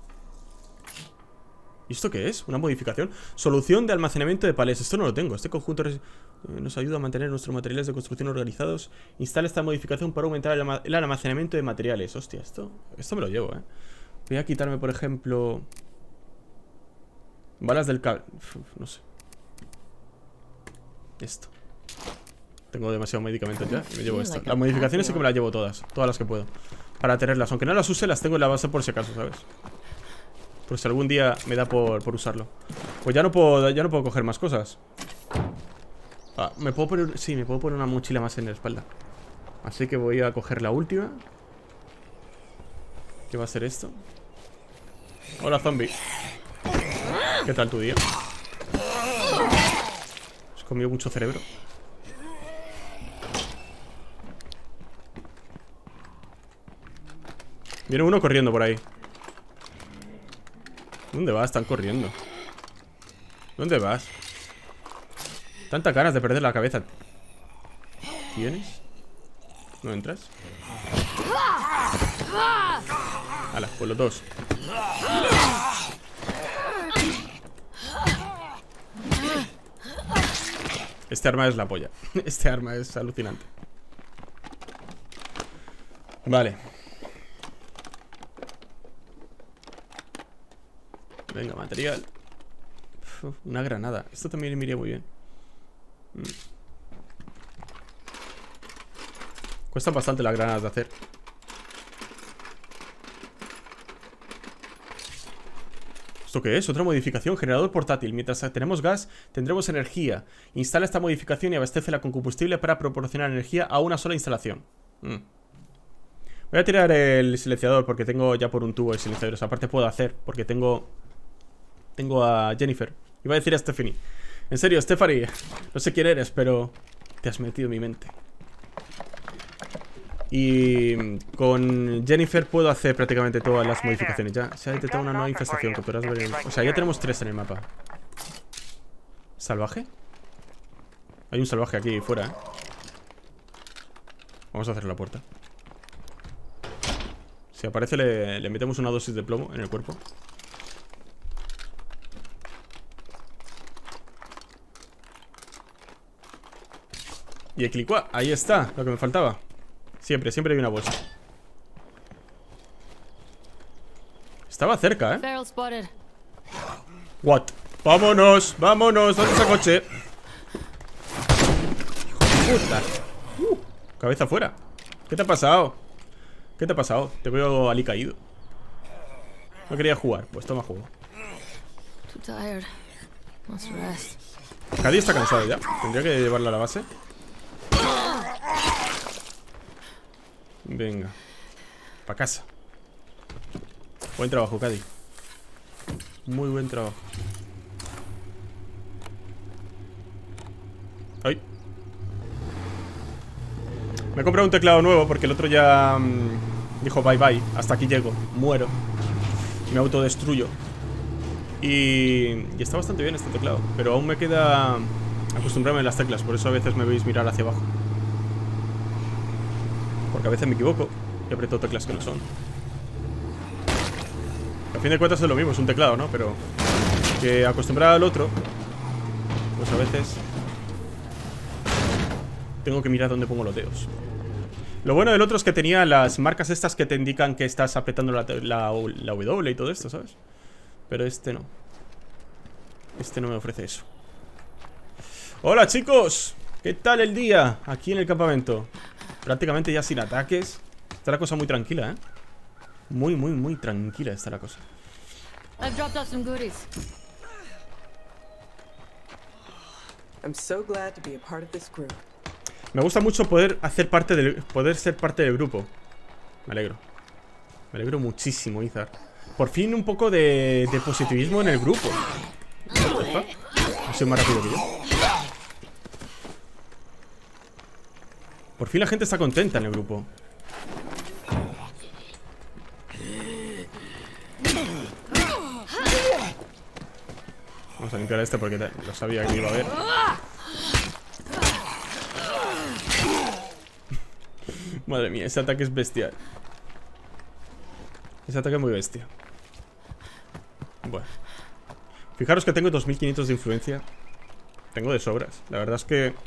¿Y esto qué es? ¿Una modificación? Solución de almacenamiento de palés. Esto no lo tengo. Este conjunto nos ayuda a mantener nuestros materiales de construcción organizados. Instala esta modificación para aumentar el almacenamiento de materiales. Hostia, esto me lo llevo, Voy a quitarme, por ejemplo, balas del cable. No sé. Esto. Tengo demasiados medicamentos ya y me llevo esto. Las modificaciones sí que me las llevo todas. Todas las que puedo, para tenerlas. Aunque no las use, las tengo en la base por si acaso, ¿sabes? Por si algún día me da por usarlo. Pues ya no puedo coger más cosas. Ah, me puedo poner... Sí, me puedo poner una mochila más en la espalda. Así que voy a coger la última, que va a ser esto. Hola, zombie. ¿Qué tal tu día? Has comido mucho cerebro. Viene uno corriendo por ahí. ¿Dónde vas? Están corriendo. ¿Dónde vas? Tantas ganas de perder la cabeza ¿tienes? ¿No entras? Hala, pues los dos. Este arma es la polla. Este arma es alucinante. Vale. Venga, material. Una granada. Esto también me iría muy bien. Cuestan bastante las granadas de hacer. ¿Esto qué es? Otra modificación. Generador portátil. Mientras tenemos gas, tendremos energía. Instala esta modificación y abastécela con combustible para proporcionar energía a una sola instalación. Voy a tirar el silenciador porque tengo ya por un tubo de silenciadores. Aparte puedo hacer, porque tengo a Jennifer. Iba a decir a Stephanie. En serio, Stephanie, no sé quién eres, pero te has metido en mi mente. Y con Jennifer puedo hacer prácticamente todas las modificaciones. Ya se ha detectado una nueva infestación que podrás ver en... O sea, ya tenemos 3 en el mapa. ¿Salvaje? Hay un salvaje aquí fuera, Vamos a cerrar la puerta. Si aparece le metemos una dosis de plomo en el cuerpo. Y el clicua, ahí está, lo que me faltaba. Siempre hay una bolsa. Estaba cerca, Feral spotted. What? Vámonos, vámonos, ¿dónde está el coche? Hijo de puta. Cabeza fuera. ¿Qué te ha pasado? ¿Qué te ha pasado? Te veo alicaído. No quería jugar, pues toma juego. Too tired. Must rest. Caddy está cansado ya. Tendría que llevarla a la base. Venga. Pa' casa. Buen trabajo, Caddy. Muy buen trabajo. ¡Ay! Me he comprado un teclado nuevo porque el otro ya dijo bye bye. Hasta aquí llego. Muero. Me autodestruyo. Y está bastante bien este teclado. Pero aún me queda acostumbrarme a las teclas. Por eso a veces me veis mirar hacia abajo. Porque a veces me equivoco y aprieto teclas que no son. A fin de cuentas es lo mismo, es un teclado, ¿no? Pero que acostumbrar al otro, pues a veces tengo que mirar dónde pongo los dedos. Lo bueno del otro es que tenía las marcas estas que te indican que estás apretando la W y todo esto, ¿sabes? Pero este no. Este no me ofrece eso. ¡Hola, chicos! ¿Qué tal el día? Aquí en el campamento. Prácticamente ya sin ataques. Está la cosa muy tranquila, ¿eh? Muy tranquila está la cosa. I've dropped off some goodies. I'm so glad to be a part of this group. Me gusta mucho poder ser parte del grupo. Me alegro. Me alegro muchísimo, Izar. Por fin un poco de positivismo en el grupo. Ha sido más rápido que yo. Por fin la gente está contenta en el grupo. Vamos a limpiar este porque lo sabía que iba a haber. Madre mía, ese ataque es bestial. Ese ataque es muy bestia. Bueno. Fijaros que tengo 2500 de influencia. Tengo de sobras. La verdad es que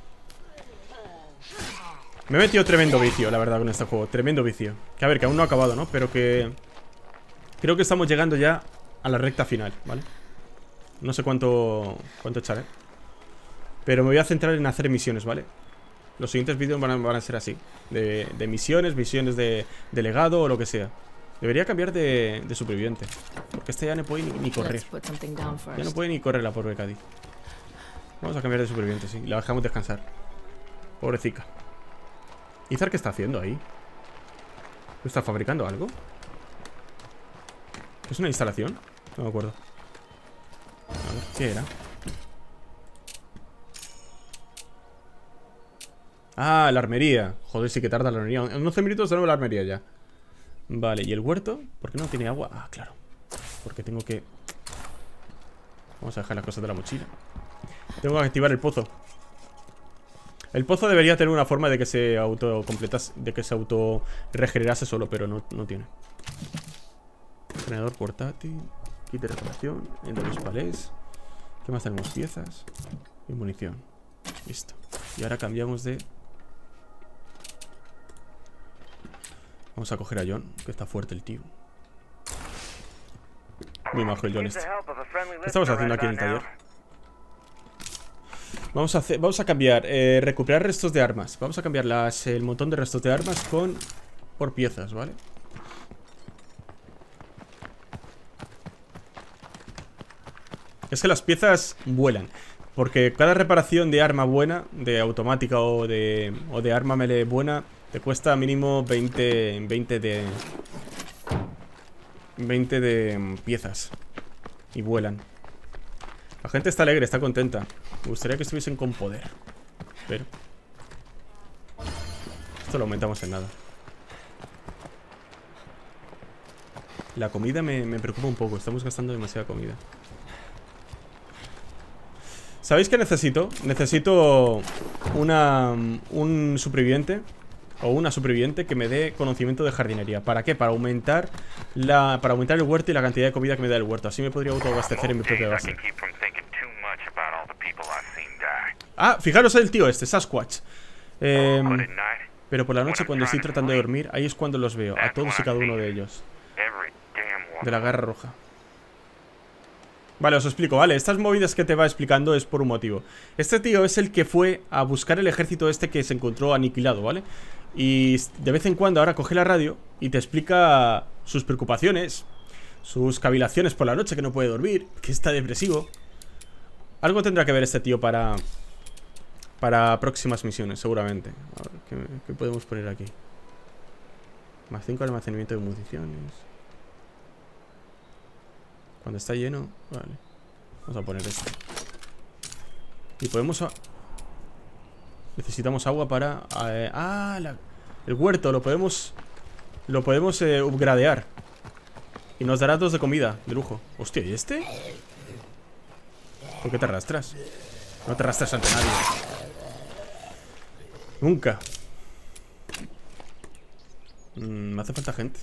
me he metido tremendo vicio, la verdad, con este juego. Tremendo vicio. Que a ver, que aún no ha acabado, ¿no? Pero que creo que estamos llegando ya a la recta final, ¿vale? No sé cuánto echaré. Pero me voy a centrar en hacer misiones, ¿vale? Los siguientes vídeos van a ser así. De misiones de legado o lo que sea. Debería cambiar de superviviente. Porque este ya no puede ni correr. Let's put something down Ya first. no puede ni correr la pobre Caddy. Vamos a cambiar de superviviente, sí. La dejamos descansar. Pobrecita. ¿Izar qué está haciendo ahí? ¿Está fabricando algo? ¿Es una instalación? No me acuerdo. A ver, ¿qué era? Ah, la armería. Joder, sí que tarda la armería. En 11 minutos tenemos la armería ya. Vale, ¿y el huerto? ¿Por qué no tiene agua? Ah, claro. Porque tengo que... Vamos a dejar las cosas de la mochila. Tengo que activar el pozo. El pozo debería tener una forma de que se autocompletase, de que se auto regenerase solo, pero no tiene. Generador portátil, kit de reparación, entre los palés. ¿Qué más tenemos? Piezas y munición. Listo. Y ahora cambiamos de... Vamos a coger a John, que está fuerte el tío. Muy majo el John este. ¿Qué estamos haciendo aquí en el taller? Vamos a cambiar, recuperar restos de armas. Vamos a cambiar el montón de restos de armas por piezas, ¿vale? Es que las piezas vuelan. Porque cada reparación de arma buena, de automática o de arma melee buena, te cuesta mínimo 20 de piezas. Y vuelan. La gente está alegre, está contenta. Me gustaría que estuviesen con poder. Pero esto lo aumentamos en nada. La comida me preocupa un poco. Estamos gastando demasiada comida. ¿Sabéis qué necesito? Necesito un superviviente o una superviviente que me dé conocimiento de jardinería. ¿Para qué? Para aumentar el huerto y la cantidad de comida que me da el huerto. Así me podría autoabastecer en mi propia base. Ah, fijaros el tío este, Sasquatch. Pero por la noche cuando estoy tratando de dormir, ahí es cuando los veo, a todos y cada uno de ellos. De la Garra Roja. Vale, os explico, ¿vale? Estas movidas que te va explicando es por un motivo. Este tío es el que fue a buscar el ejército este que se encontró aniquilado, ¿vale? Y de vez en cuando ahora coge la radio y te explica sus preocupaciones, sus cavilaciones por la noche, que no puede dormir, que está depresivo. Algo tendrá que ver este tío para próximas misiones, seguramente. A ver, ¿qué podemos poner aquí? Más 5 almacenamiento de municiones. Cuando está lleno, vale. Vamos a poner esto. Y podemos... Necesitamos agua para... el huerto, lo podemos upgradear. Y nos dará 2 de comida, de lujo. Hostia, ¿y este? ¿Por qué te arrastras? No te arrastras ante nadie. Nunca. Me hace falta gente.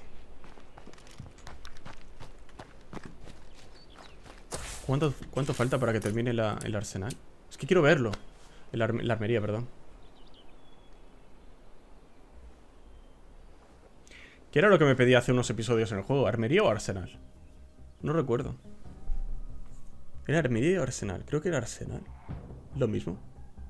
¿Cuánto falta para que termine el arsenal? Es que quiero verlo. La armería, perdón. ¿Qué era lo que me pedía hace unos episodios en el juego? ¿Armería o arsenal? No recuerdo. ¿Era armería o arsenal? Creo que era arsenal. Lo mismo.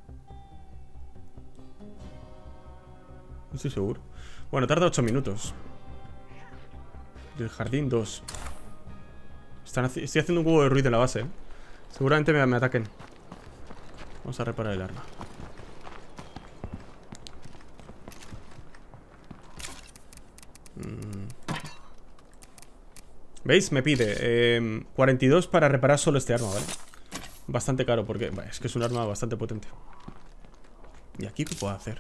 No estoy seguro. Bueno, tarda 8 minutos. Del jardín 2. Estoy haciendo un huevo de ruido en la base, ¿eh? Seguramente me ataquen. Vamos a reparar el arma. ¿Veis? Me pide 42 para reparar solo este arma, ¿vale? Bastante caro porque es que es un arma bastante potente. ¿Y aquí qué puedo hacer?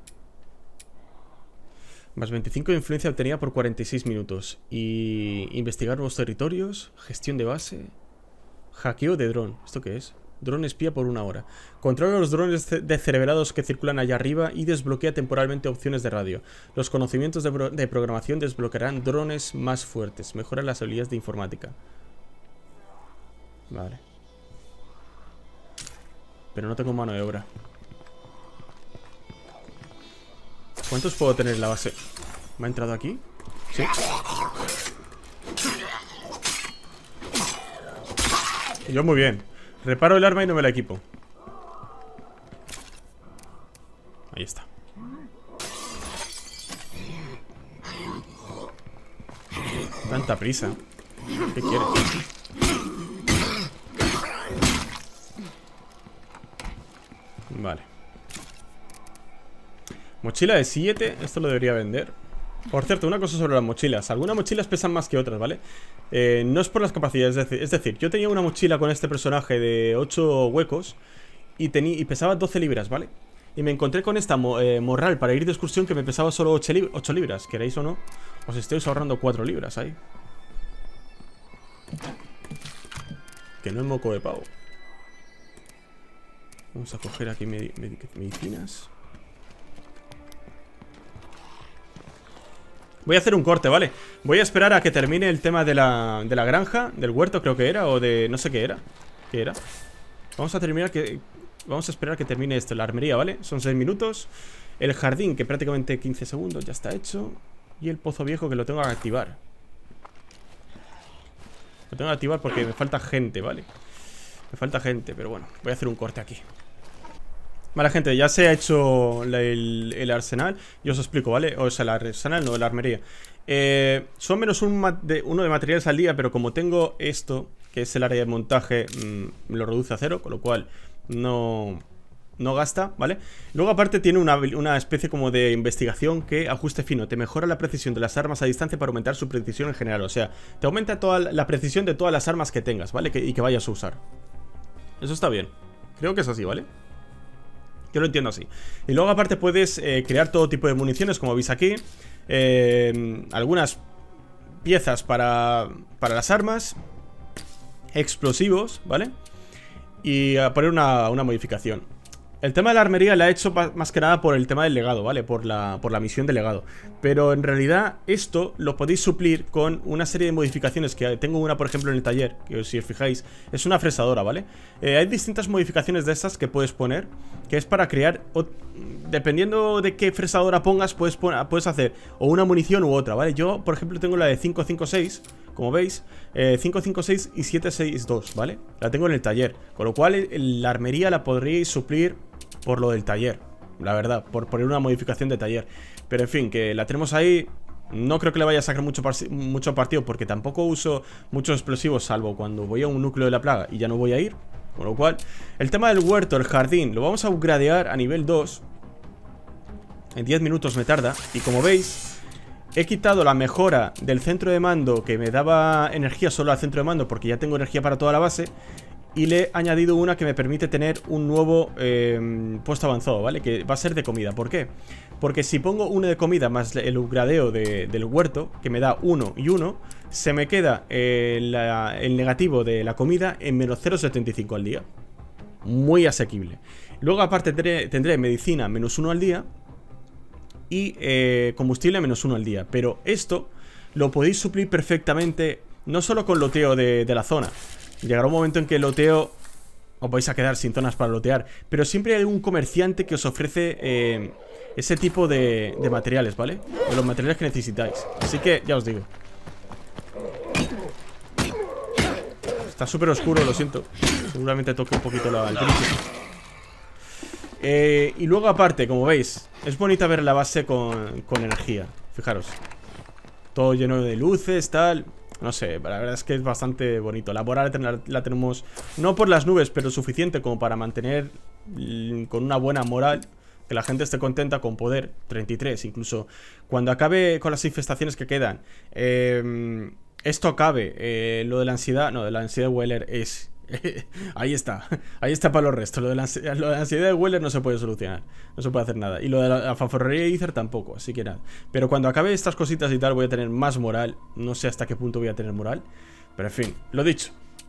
Más 25 de influencia obtenida por 46 minutos. Y investigar nuevos territorios. Gestión de base. Hackeo de dron. ¿Esto qué es? Dron espía por 1 hora. Controla los drones descerebrados que circulan allá arriba y desbloquea temporalmente opciones de radio. Los conocimientos de programación desbloquearán drones más fuertes. Mejora las habilidades de informática. Vale. Pero no tengo mano de obra. ¿Cuántos puedo tener en la base? ¿Me ha entrado aquí? Sí. Yo muy bien. Reparo el arma y no me la equipo. Ahí está. Tanta prisa. ¿Qué quieres? Vale. Mochila de 7. Esto lo debería vender. Por cierto, una cosa sobre las mochilas. Algunas mochilas pesan más que otras, ¿vale? No es por las capacidades. Es decir, yo tenía una mochila con este personaje de 8 huecos y pesaba 12 libras, ¿vale? Y me encontré con esta morral para ir de excursión que me pesaba solo 8 libras. ¿Queréis o no? Os estoy ahorrando 4 libras ahí. Que no es moco de pavo. Vamos a coger aquí medicinas. Voy a hacer un corte, ¿vale? Voy a esperar a que termine el tema de la granja, del huerto creo que era, o de... no sé qué era. ¿Qué era? Vamos a esperar a que termine esto, la armería, ¿vale? Son 6 minutos. El jardín, que prácticamente 15 segundos, ya está hecho. Y el pozo viejo, que lo tengo que activar. Lo tengo que activar porque me falta gente, ¿vale? Me falta gente, pero bueno, voy a hacer un corte aquí. Vale, gente, ya se ha hecho el arsenal. Yo os explico, ¿vale? O sea, el arsenal, no, la armería. Son menos uno de materiales al día, pero como tengo esto, que es el área de montaje, me lo reduce a 0, con lo cual no gasta, ¿vale? Luego aparte tiene una especie como de investigación que ajuste fino. Te mejora la precisión de las armas a distancia para aumentar su precisión en general. O sea, te aumenta toda la precisión de todas las armas que tengas, ¿vale? Y que vayas a usar. Eso está bien. Creo que es así, ¿vale? Yo lo entiendo así. Y luego aparte puedes crear todo tipo de municiones, como veis aquí. Algunas piezas para las armas. Explosivos, ¿vale? Y a poner una modificación. El tema de la armería la he hecho más que nada por el tema del legado, ¿vale? Por la misión del legado. Pero en realidad esto lo podéis suplir con una serie de modificaciones. Que tengo una, por ejemplo, en el taller, que si os fijáis, es una fresadora, ¿vale? Hay distintas modificaciones de estas que puedes poner, que es para crear... Dependiendo de qué fresadora pongas, puedes hacer o una munición u otra, ¿vale? Yo, por ejemplo, tengo la de 556, como veis, 556 y 762, ¿vale? La tengo en el taller, con lo cual la armería la podríais suplir por lo del taller, la verdad, por poner una modificación de taller. Pero en fin, que la tenemos ahí. No creo que le vaya a sacar mucho partido, porque tampoco uso muchos explosivos, salvo cuando voy a un núcleo de la plaga y ya no voy a ir. Con lo cual, el tema del huerto, el jardín, lo vamos a upgradear a nivel 2. En 10 minutos me tarda. Y como veis, he quitado la mejora del centro de mando, que me daba energía solo al centro de mando, porque ya tengo energía para toda la base. Y le he añadido una que me permite tener un nuevo puesto avanzado, ¿vale? Que va a ser de comida. ¿Por qué? Porque si pongo uno de comida más el upgradeo del huerto, que me da 1 y 1, se me queda el negativo de la comida en menos 0,75 al día. Muy asequible. Luego aparte tendré medicina menos 1 al día y combustible menos 1 al día. Pero esto lo podéis suplir perfectamente, no solo con loteo de la zona. Llegará un momento en que el loteo os vais a quedar sin zonas para lotear, pero siempre hay un comerciante que os ofrece ese tipo de materiales, ¿vale? De los materiales que necesitáis. Así que ya os digo. Está súper oscuro, lo siento. Seguramente toque un poquito el brillo. Y luego aparte, como veis, es bonita ver la base con energía. Fijaros. Todo lleno de luces, tal. No sé, la verdad es que es bastante bonito. La moral la tenemos no por las nubes, pero suficiente como para mantener con una buena moral, que la gente esté contenta, con poder. 33, incluso cuando acabe con las infestaciones que quedan, esto acabe, lo de la ansiedad. No, de la ansiedad de Weller es... ahí está para los restos. Lo de la ansiedad de Weller no se puede solucionar, no se puede hacer nada. Y lo de la fanfarrería de Ether tampoco, así que nada. Pero cuando acabe estas cositas y tal voy a tener más moral. No sé hasta qué punto voy a tener moral, pero en fin, lo dicho.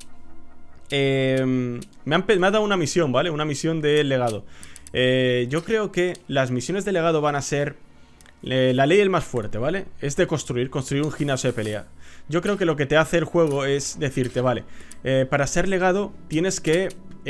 Me ha dado una misión, ¿vale? Una misión de legado. Yo creo que las misiones de legado van a ser la ley del más fuerte, ¿vale? Es de construir un gimnasio de pelea. Yo creo que lo que te hace el juego es decirte, vale, para ser legado tienes que...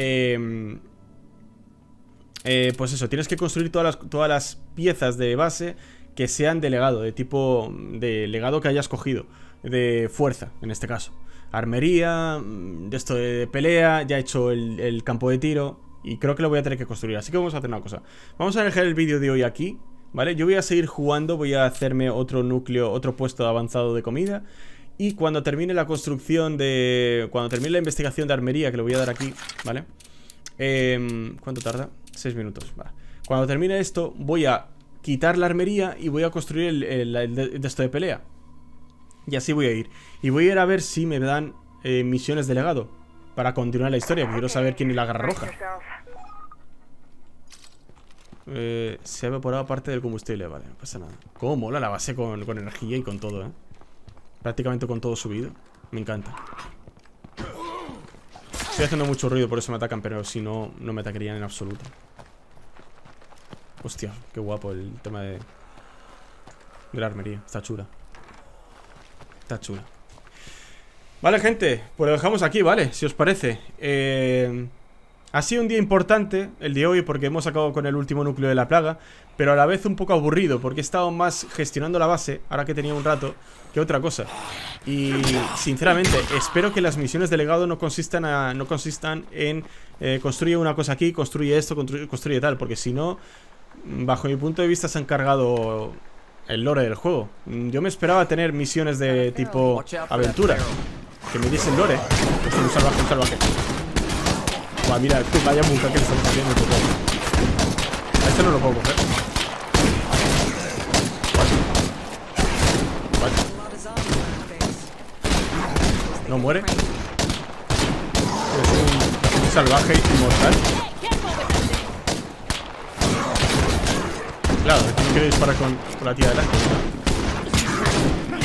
pues eso, tienes que construir todas las piezas de base que sean de legado, de tipo de legado que hayas cogido, de fuerza, en este caso. Armería, de esto de pelea, ya he hecho el campo de tiro y creo que lo voy a tener que construir. Así que vamos a hacer una cosa. Vamos a dejar el vídeo de hoy aquí, ¿vale? Yo voy a seguir jugando, voy a hacerme otro núcleo, otro puesto avanzado de comida. Y cuando termine la construcción de... Cuando termine la investigación de armería, que le voy a dar aquí, ¿vale? ¿Cuánto tarda? 6 minutos, vale. Cuando termine esto, voy a quitar la armería y voy a construir el de esto de pelea. Y así voy a ir. Y voy a ir a ver si me dan misiones de legado para continuar la historia, que quiero saber quién es la garra roja. Se ha evaporado parte del combustible, vale, no pasa nada. Cómo mola la base con energía y con todo, prácticamente con todo subido. Me encanta. Estoy haciendo mucho ruido, por eso me atacan, pero si no, no me atacarían en absoluto. Hostia, qué guapo el tema de la armería. Está chula. Está chula. Vale, gente, pues lo dejamos aquí, ¿vale? Si os parece. Ha sido un día importante el de hoy porque hemos acabado con el último núcleo de la plaga, pero a la vez un poco aburrido porque he estado más gestionando la base, ahora que tenía un rato, que otra cosa. Y sinceramente espero que las misiones de legado no consistan en construye una cosa aquí, construye esto, construye tal, porque si no, bajo mi punto de vista se han cargado el lore del juego. Yo me esperaba tener misiones de tipo aventura, que me diesen lore. Esto es un salvaje, un salvaje. Buah, mira, vaya muca que le estamos haciendo un poco. A este no lo puedo coger. Vale. No muere. Es un salvaje inmortal. Claro, no quiere disparar con la tía delante, ¿no?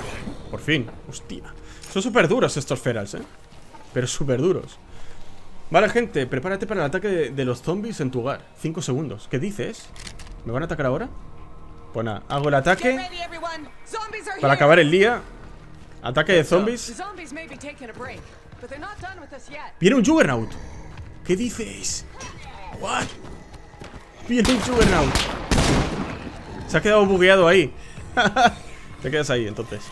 Por fin, hostia. Son súper duros estos ferals, pero súper duros. Vale, gente, prepárate para el ataque de los zombies en tu hogar. 5 segundos. ¿Qué dices? ¿Me van a atacar ahora? Pues nada, hago el ataque para acabar el día. Ataque de zombies. Viene un Juggernaut. ¿Qué dices? What? Viene un Juggernaut. Se ha quedado bugueado ahí. Te quedas ahí entonces.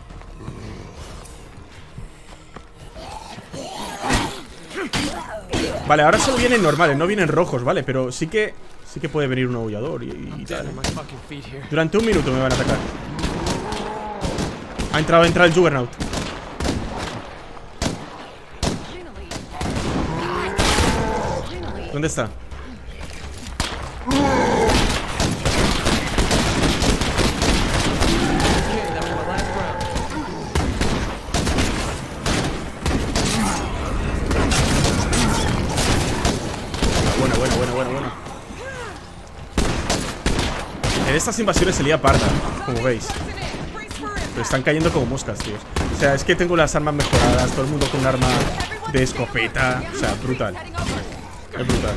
Vale, ahora solo vienen normales, no vienen rojos, ¿vale? Pero sí que puede venir un aullador y tal. Durante un minuto me van a atacar. Ha entrado el Juggernaut. ¿Dónde está? Buena. En estas invasiones se lía parda, como veis. Pero están cayendo como moscas, tíos. O sea, es que tengo las armas mejoradas. Todo el mundo con un arma de escopeta. O sea, brutal. Es brutal.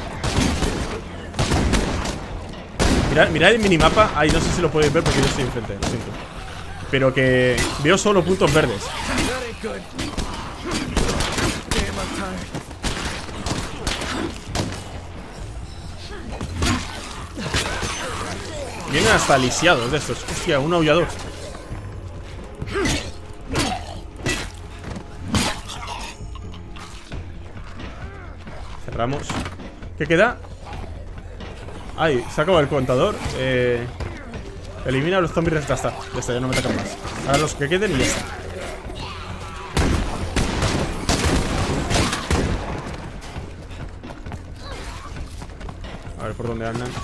Mirad el minimapa. Ay, no sé si lo podéis ver porque yo estoy enfrente, lo siento. Pero que veo solo puntos verdes. Vienen hasta lisiados de estos. Hostia, un aullador. Cerramos. ¿Qué queda? Ay, se acaba el contador. Elimina a los zombies. Ya está, ya no me atacan más. Ahora los que queden y ya está. A ver por dónde andan.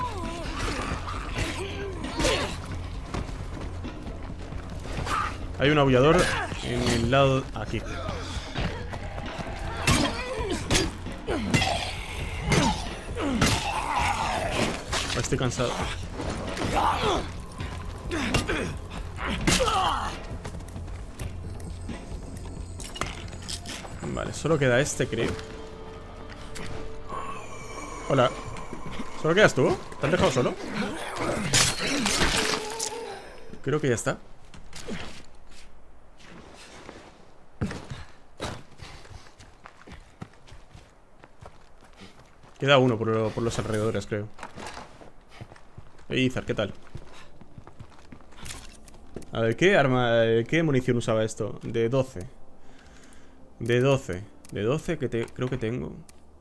Hay un aullador en el lado... aquí. Estoy cansado. Vale, solo queda este, creo. Hola. ¿Solo quedas tú? ¿Te has dejado solo? Creo que ya está. Queda uno por los alrededores, creo. Izar, ¿qué tal? A ver, ¿qué munición usaba esto? De 12. De 12. De 12 que creo que tengo.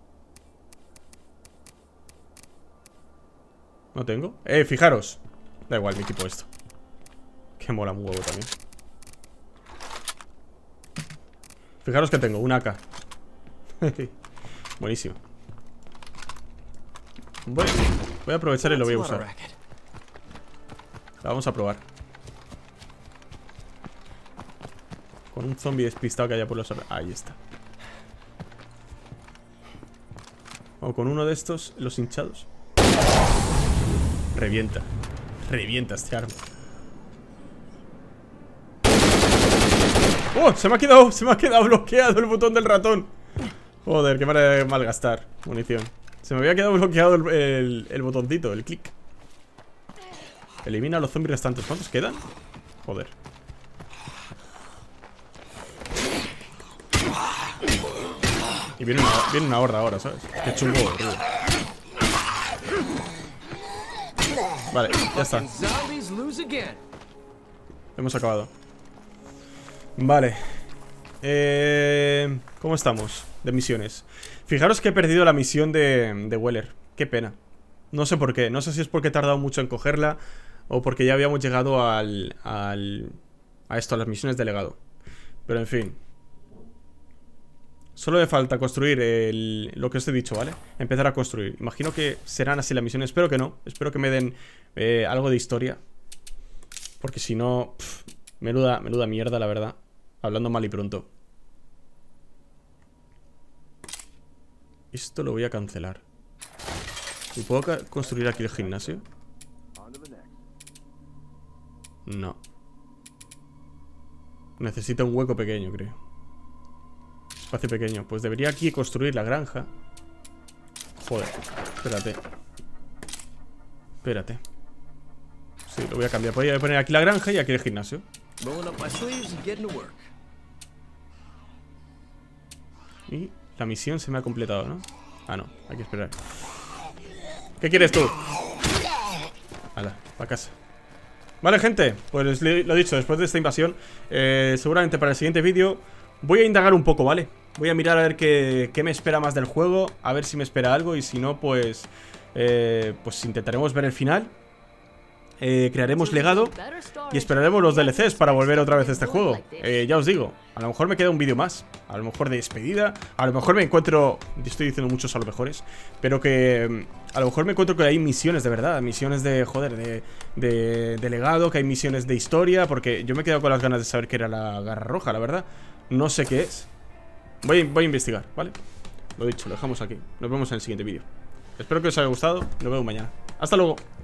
¿No tengo? Fijaros. Da igual, me equipo esto. Que mola un huevo también. Fijaros que tengo, un AK. Buenísimo. Voy a aprovechar y lo voy a usar. La vamos a probar. Con un zombie despistado que haya por los... Ahí está. O con uno de estos, los hinchados. Revienta. Revienta este arma. ¡Oh! Se me ha quedado bloqueado el botón del ratón. Joder, qué manera de malgastar munición. Se me había quedado bloqueado el botoncito, el clic. Elimina a los zombies restantes. ¿Cuántos quedan? Joder. Y viene una horda ahora, ¿sabes? Qué chungo, tío. Vale, ya está. Hemos acabado. Vale. ¿Cómo estamos? De misiones. Fijaros que he perdido la misión de Weller. Qué pena. No sé por qué. No sé si es porque he tardado mucho en cogerla o porque ya habíamos llegado a esto, a las misiones de legado. Pero en fin. Solo me falta construir lo que os he dicho, ¿vale? Empezar a construir. Imagino que serán así las misiones. Espero que no. Espero que me den algo de historia. Porque si no... menuda mierda, la verdad. Hablando mal y pronto. Esto lo voy a cancelar. ¿Y puedo construir aquí el gimnasio? No. Necesita un hueco pequeño, creo. Espacio pequeño. Pues debería aquí construir la granja. Joder, espérate. Espérate. Sí, lo voy a cambiar. Voy a poner aquí la granja y aquí el gimnasio. Y la misión se me ha completado, ¿no? Ah, no, hay que esperar. ¿Qué quieres tú? Hala, pa' casa. Vale, gente, pues lo dicho, después de esta invasión seguramente para el siguiente vídeo voy a indagar un poco, ¿vale? Voy a mirar a ver qué me espera más del juego. A ver si me espera algo. Y si no, pues intentaremos ver el final. Crearemos legado y esperaremos los DLCs para volver otra vez a este juego. Ya os digo, a lo mejor me queda un vídeo más. A lo mejor de despedida. A lo mejor me encuentro... Estoy diciendo muchos a lo mejores. Pero que... A lo mejor me encuentro que hay misiones de verdad. Misiones de... Joder, de legado. Que hay misiones de historia. Porque yo me he quedado con las ganas de saber qué era la garra roja, la verdad. No sé qué es. Voy a investigar, ¿vale? Lo dicho, lo dejamos aquí. Nos vemos en el siguiente vídeo. Espero que os haya gustado. Nos vemos mañana. Hasta luego.